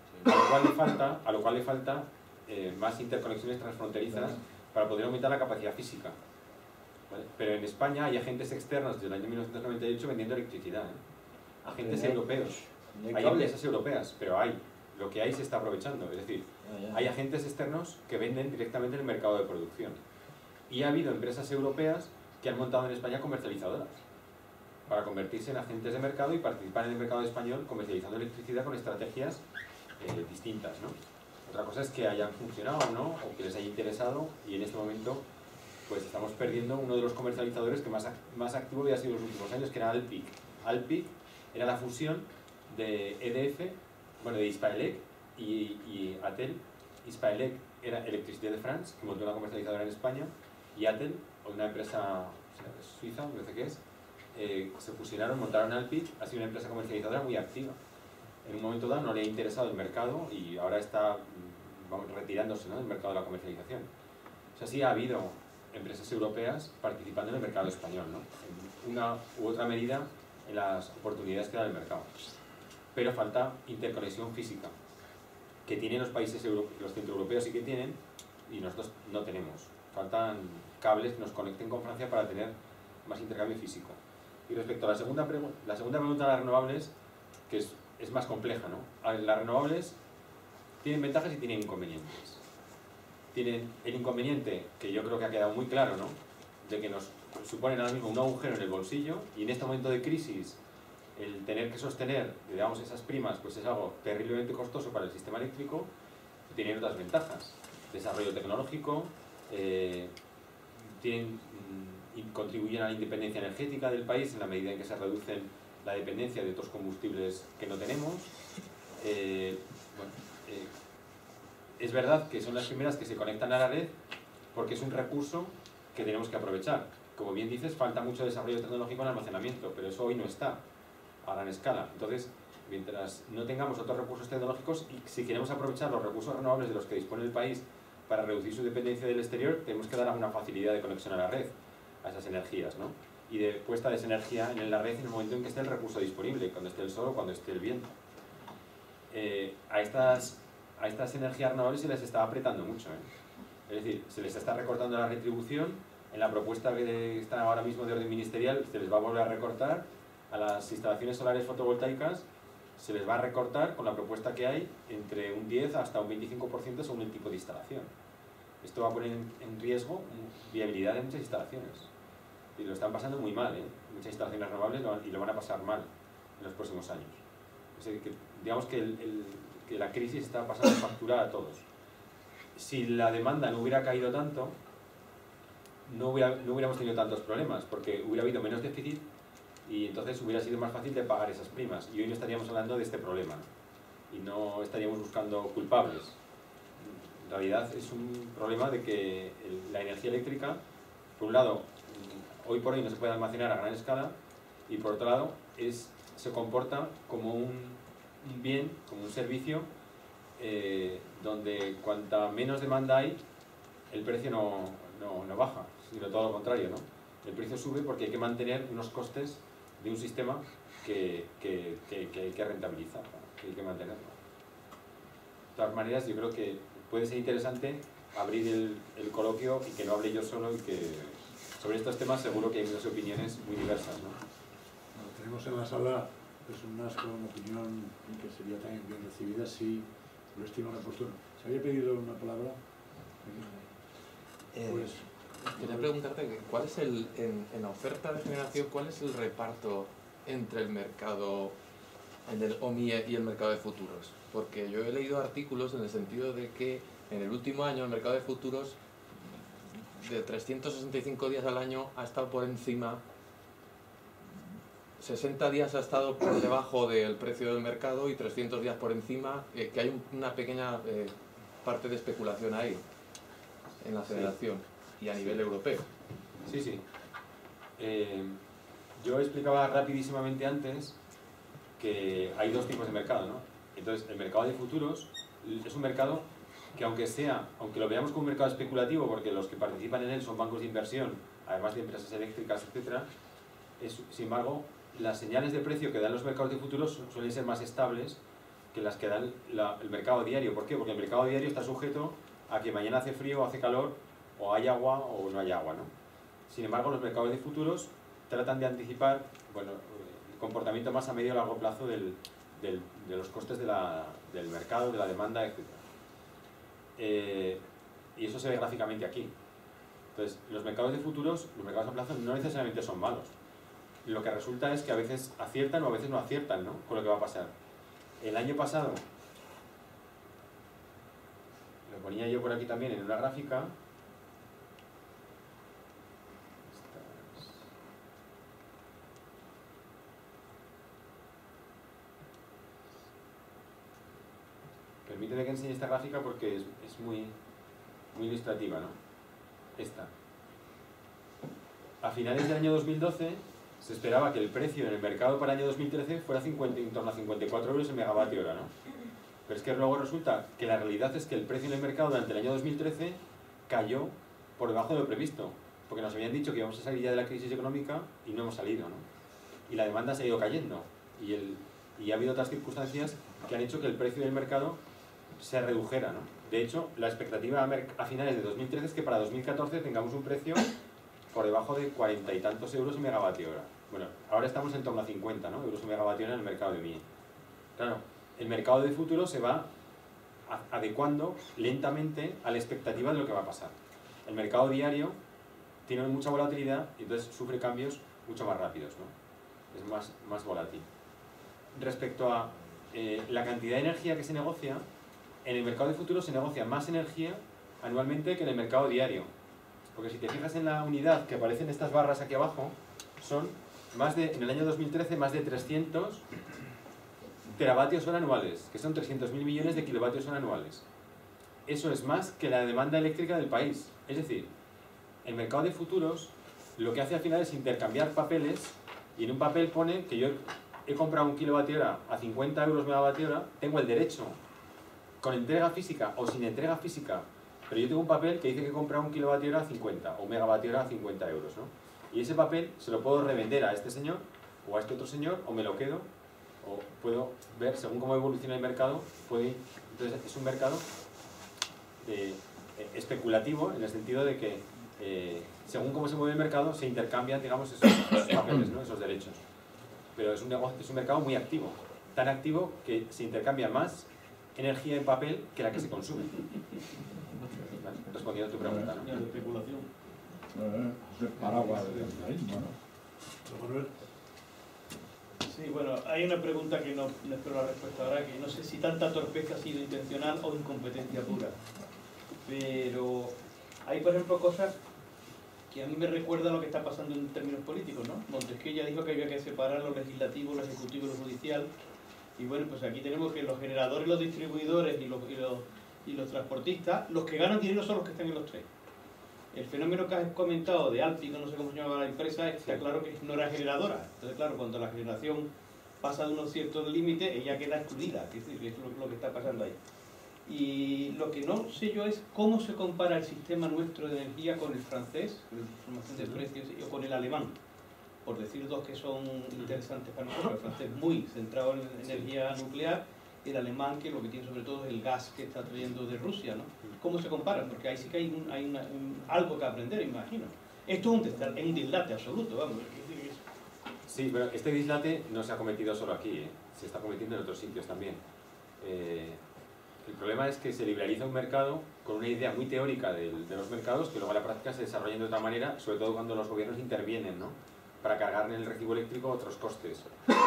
a lo cual le falta más interconexiones transfronterizas para poder aumentar la capacidad física, ¿vale? Pero en España hay agentes externos desde el año 1998 vendiendo electricidad, ¿eh? Agentes europeos, hay empresas europeas, pero lo que hay se está aprovechando, es decir, hay agentes externos que venden directamente en el mercado de producción. Y ha habido empresas europeas que han montado en España comercializadoras para convertirse en agentes de mercado y participar en el mercado español comercializando electricidad con estrategias distintas, ¿no? Otra cosa es que hayan funcionado o no, o que les haya interesado, y en este momento pues estamos perdiendo uno de los comercializadores que más activo había sido en los últimos años, que era Alpic. Alpic era la fusión de EDF, bueno, de Hispaelec y Atel. Hispaelec era Electricité de France, que montó una comercializadora en España, y Atel, una empresa suiza, me parece que es, se fusionaron, montaron Alpic, ha sido una empresa comercializadora muy activa. En un momento dado no le ha interesado el mercado y ahora está retirándose, ¿no?, del mercado de la comercialización. O sea, sí ha habido empresas europeas participando en el mercado español, ¿no?, en una u otra medida en las oportunidades que da el mercado. Pero falta interconexión física, que tienen los países los centroeuropeos sí que tienen, y nosotros no tenemos. Faltan cables que nos conecten con Francia para tener más intercambio físico. Y respecto a la segunda pregunta de las renovables, que es más compleja, ¿no? A ver, las renovables tienen ventajas y tienen inconvenientes. Tienen el inconveniente, que yo creo que ha quedado muy claro, ¿no?, de que nos suponen ahora mismo un agujero en el bolsillo, y en este momento de crisis el tener que sostener, digamos, esas primas, pues es algo terriblemente costoso para el sistema eléctrico. Tienen otras ventajas: desarrollo tecnológico, contribuyen a la independencia energética del país en la medida en que se reducen la dependencia de otros combustibles que no tenemos. Es verdad que son las primeras que se conectan a la red porque es un recurso que tenemos que aprovechar. Como bien dices, falta mucho desarrollo tecnológico en almacenamiento, pero eso hoy no está a gran escala. Entonces, mientras no tengamos otros recursos tecnológicos, y si queremos aprovechar los recursos renovables de los que dispone el país para reducir su dependencia del exterior, tenemos que dar alguna facilidad de conexión a la red, a esas energías, ¿no? Y de puesta de esa energía en la red en el momento en que esté el recurso disponible, cuando esté el sol o cuando esté el viento. A estas energías renovables se les está apretando mucho, ¿eh? Es decir, se les está recortando la retribución. En la propuesta que está ahora mismo de orden ministerial se les va a volver a recortar. A las instalaciones solares fotovoltaicas se les va a recortar, con la propuesta que hay, entre un 10 hasta un 25% según el tipo de instalación. Esto va a poner en riesgo viabilidad de muchas instalaciones. Y lo están pasando muy mal, ¿eh? Muchas instalaciones renovables y lo van a pasar mal en los próximos años. Es decir, que digamos que la crisis está pasando factura a todos. Si la demanda no hubiera caído tanto, no hubiéramos tenido tantos problemas, porque hubiera habido menos déficit y entonces hubiera sido más fácil de pagar esas primas. Y hoy no estaríamos hablando de este problema, ¿no? Y no estaríamos buscando culpables. En realidad es un problema de que la energía eléctrica, por un lado, hoy por hoy no se puede almacenar a gran escala, y por otro lado, se comporta como un bien, como un servicio, donde cuanta menos demanda hay, el precio no baja, sino todo lo contrario, ¿no? El precio sube porque hay que mantener unos costes de un sistema que hay que rentabilizar, ¿no? Que hay que mantenerlo. De todas maneras, yo creo que puede ser interesante abrir el coloquio y que no hable yo solo, y que sobre estos temas seguro que hay muchas opiniones muy diversas, ¿no? Bueno, tenemos en la sala personas con opinión que sería también bien recibida si lo estima oportuno. ¿Se había pedido una palabra? Pues, quería preguntarte, ¿cuál es en la oferta de generación, cuál es el reparto entre el mercado, el OMIE y el mercado de futuros? Porque yo he leído artículos en el sentido de que en el último año el mercado de futuros de 365 días al año ha estado por encima, 60 días ha estado por debajo del precio del mercado y 300 días por encima, que hay una pequeña parte de especulación ahí en la generación y a nivel europeo. Sí, sí. Yo explicaba rapidísimamente antes que hay dos tipos de mercado, ¿no? Entonces, el mercado de futuros es un mercado que aunque lo veamos como un mercado especulativo, porque los que participan en él son bancos de inversión, además de empresas eléctricas, etc., sin embargo, las señales de precio que dan los mercados de futuros suelen ser más estables que las que dan el mercado diario. ¿Por qué? Porque el mercado diario está sujeto a que mañana hace frío o hace calor, o hay agua o no hay agua, ¿no? Sin embargo, los mercados de futuros tratan de anticipar, bueno, el comportamiento más a medio y largo plazo de los costes del mercado, de la demanda, etc. Y eso se ve gráficamente aquí. Entonces, los mercados de futuros, los mercados a plazo, no necesariamente son malos. Lo que resulta es que a veces aciertan o a veces no aciertan, ¿no?, con lo que va a pasar. El año pasado, lo ponía yo por aquí también en una gráfica. Permíteme que enseñe esta gráfica porque es muy ilustrativa, ¿no? Esta. A finales del año 2012 se esperaba que el precio en el mercado para el año 2013 fuera en torno a 54 euros el megavatio hora, ¿no? Pero es que luego resulta que la realidad es que el precio en el mercado durante el año 2013 cayó por debajo de lo previsto, porque nos habían dicho que íbamos a salir ya de la crisis económica y no hemos salido, ¿no? Y la demanda se ha ido cayendo, y ha habido otras circunstancias que han hecho que el precio del mercado se redujera, ¿no? De hecho, la expectativa a finales de 2013 es que para 2014 tengamos un precio por debajo de 40 y tantos euros el megavatio hora. Bueno, ahora estamos en torno a 50, ¿no?, euros el megavatio hora en el mercado de MIE. Claro, el mercado de futuros se va adecuando lentamente a la expectativa de lo que va a pasar. El mercado diario tiene mucha volatilidad y entonces sufre cambios mucho más rápidos, ¿no? Es más volátil. Respecto a la cantidad de energía que se negocia, en el mercado de futuros se negocia más energía anualmente que en el mercado diario. Porque si te fijas en la unidad que aparecen estas barras aquí abajo, son en el año 2013 más de 300 teravatios hora anuales, que son 300.000 millones de kilovatios hora anuales. Eso es más que la demanda eléctrica del país. Es decir, el mercado de futuros lo que hace al final es intercambiar papeles, y en un papel pone que yo he comprado 1 kilovatio hora a 50 euros megavatio hora, tengo el derecho, con entrega física o sin entrega física, pero yo tengo un papel que dice que he comprado 1 kilovatio hora a 50 o megavatio hora a 50 euros, ¿no? Y ese papel se lo puedo revender a este señor o a este otro señor, o me lo quedo, o puedo ver, según cómo evoluciona el mercado, entonces es un mercado especulativo, en el sentido de que según cómo se mueve el mercado se intercambian, digamos, esos papeles, ¿no? Esos derechos. Pero es un mercado muy activo, tan activo que se intercambia más energía en papel que la que se consume. ¿Vale? Respondiendo a tu pregunta, ¿no? De especulación. Es paraguas del capitalismo, ¿no? Sí, bueno, hay una pregunta que no espero la respuesta ahora, que no sé si tanta torpeza ha sido intencional o incompetencia pura. Pero hay, por ejemplo, cosas que a mí me recuerdan lo que está pasando en términos políticos, ¿no? Montesquieu ya dijo que había que separar lo legislativo, lo ejecutivo y lo judicial. Y bueno, pues aquí tenemos que los generadores, los distribuidores y los transportistas, los que ganan dinero son los que están en los tres. El fenómeno que has comentado de Alpi, no sé cómo se llama la empresa, está claro que no era generadora. Entonces, claro, cuando la generación pasa de unos ciertos límites, ella queda excluida, es decir, es lo que está pasando ahí. Y lo que no sé yo es cómo se compara el sistema nuestro de energía con el francés, con la información de precios, o con el alemán. Por decir dos que son interesantes para nosotros, el francés muy centrado en energía nuclear, el alemán que lo que tiene sobre todo es el gas que está trayendo de Rusia, ¿no? ¿Cómo se comparan? Porque ahí sí que hay algo que aprender, imagino. Esto es un dislate absoluto, vamos. Sí, pero este dislate no se ha cometido solo aquí, ¿eh? Se está cometiendo en otros sitios también. El problema es que se liberaliza un mercado con una idea muy teórica de los mercados que luego en la práctica se desarrollan de otra manera, sobre todo cuando los gobiernos intervienen, ¿no? Para cargar en el recibo eléctrico otros costes.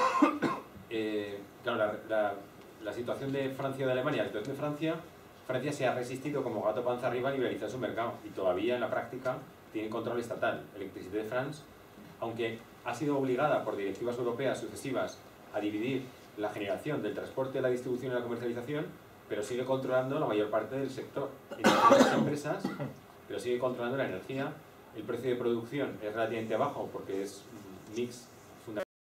Claro, la situación de Francia o de Alemania, la situación de Francia se ha resistido como gato panza arriba a liberalizar su mercado y todavía en la práctica tiene control estatal. Electricité de France, aunque ha sido obligada por directivas europeas sucesivas a dividir la generación del transporte, la distribución y la comercialización, pero sigue controlando la mayor parte del sector. En las empresas, pero sigue controlando la energía. El precio de producción es relativamente bajo porque es un mix